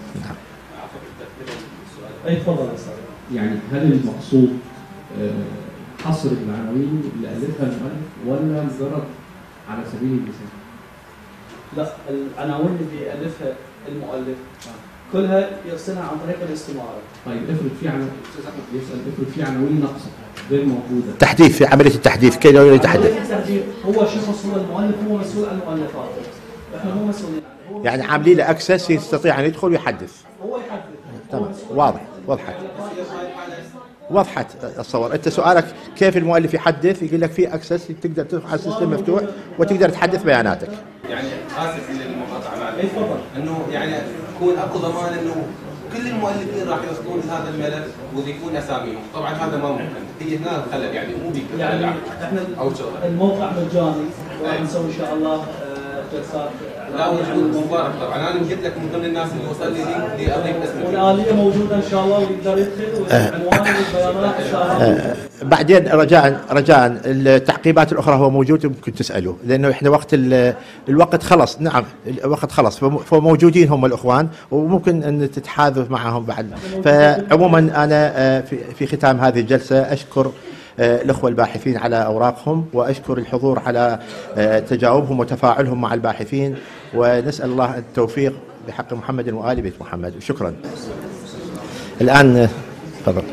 اي تفضل استاذ. يعني هل المقصود حصر العناوين اللي الفها المؤلف ولا مجرد على سبيل المثال؟ لا، العناوين اللي يالفها المؤلف كلها يرسلها عن طريق الاستماره. طيب افرض في عناوين يسال افرض في عناوين ناقصه غير موجوده. تحديث في عمليه التحديث كيف يتحدث؟ هو شخص هو المؤلف هو مسؤول عن المؤلفات. احنا مو مسؤولين عنه. يعني عاملين له اكسس يستطيع ان يدخل ويحدث. هو يحدث. تمام واضح وضحت. وضحت اتصور. انت سؤالك كيف المؤلف يحدث؟ يقول لك في اكسس تقدر تدخل على السيستم مفتوح وتقدر تحدث بياناتك. يعني اسف للمقاطعه معك. انه يعني يكون اكو ضمان انه كل المؤلفين راح يوصلون لهذا الملف ويضيفون اساميهم، طبعا هذا ما ممكن، هي هنا الخلل يعني مو بيك يعني احنا الموقع مجاني وراح نسوي ان شاء الله جلسات. لا وجود مبارك طبعا، انا قلت لك من ضمن الناس اللي وصل لي لينك لاضيف اسمي. والآلية موجوده ان شاء الله ويقدر يدخل وعنوانه والبيانات ان شاء الله. بعدين رجاء رجاء التعقيبات الاخرى هو موجود ممكن تسالوه، لانه احنا وقت الوقت خلص. نعم الوقت خلص، فموجودين هم الاخوان وممكن ان تتحاذوا معهم بعد. فعموما انا في ختام هذه الجلسه اشكر الأخوة الباحثين على أوراقهم، وأشكر الحضور على تجاوبهم وتفاعلهم مع الباحثين، ونسأل الله التوفيق بحق محمد وآل بيت محمد. شكرا. الآن تفضل.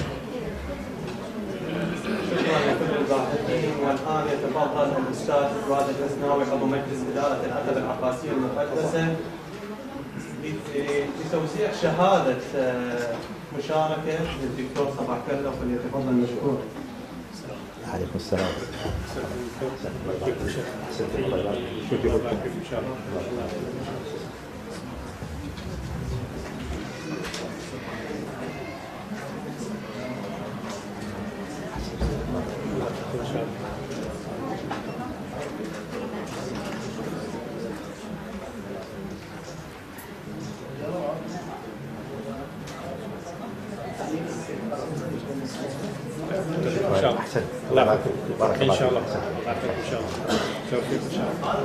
والآن يتفضل الأستاذ راشد الأسناوي عضو مجلس إدارة العتبة العباسية المقدسة لتوزيع شهادة مشاركة للدكتور صباح كلا، فليتفضل مشكور. عليكم السلام. احسن. الله يعافيك. بارك الله ان شاء الله. الله يعافيك ان شاء الله. توفيق ان شاء الله.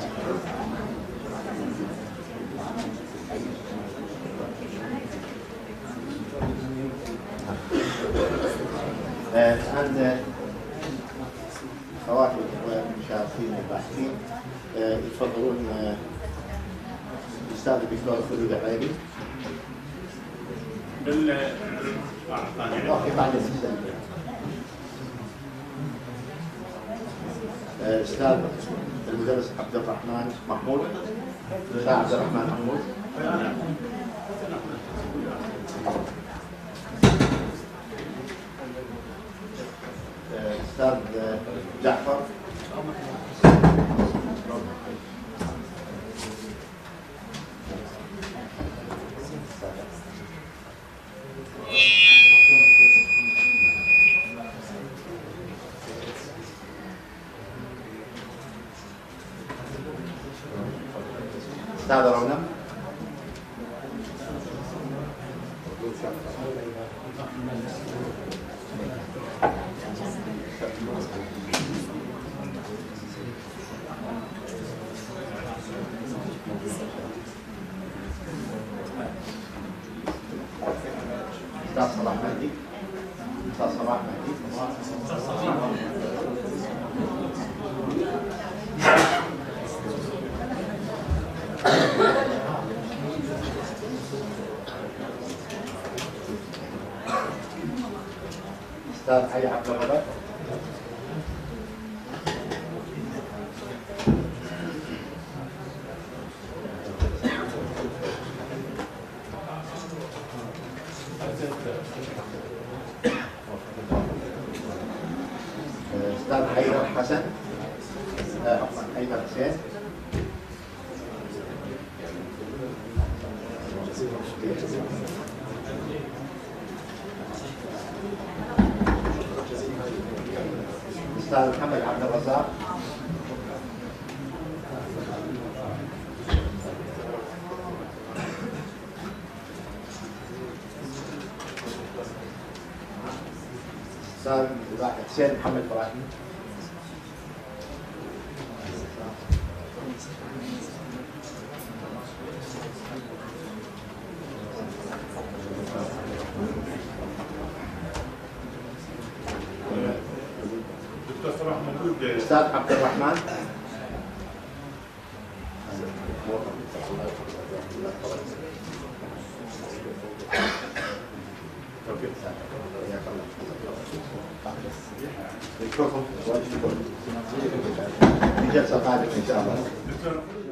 الآن خواتم المشاركين الباحثين يتفضلون الأستاذ الدكتور خلود العريبي. بال اوكي بعدين الاستاذ المدرس عبد الرحمن محمود. الاستاذ عبد الرحمن محمود. الاستاذ جعفر. استاذ رونق. استاذ صلاح مهدي. استاذ صلاح مهدي. استاذ علي عبد الرباح. استاذ حيدر حسن. عفوا حيدر حسين. استاذ محمد عبد الرزاق. استاذ حسين محمد ابراهيم. استاذ عبد الرحمن. في جلسة قادمة إن شاء الله.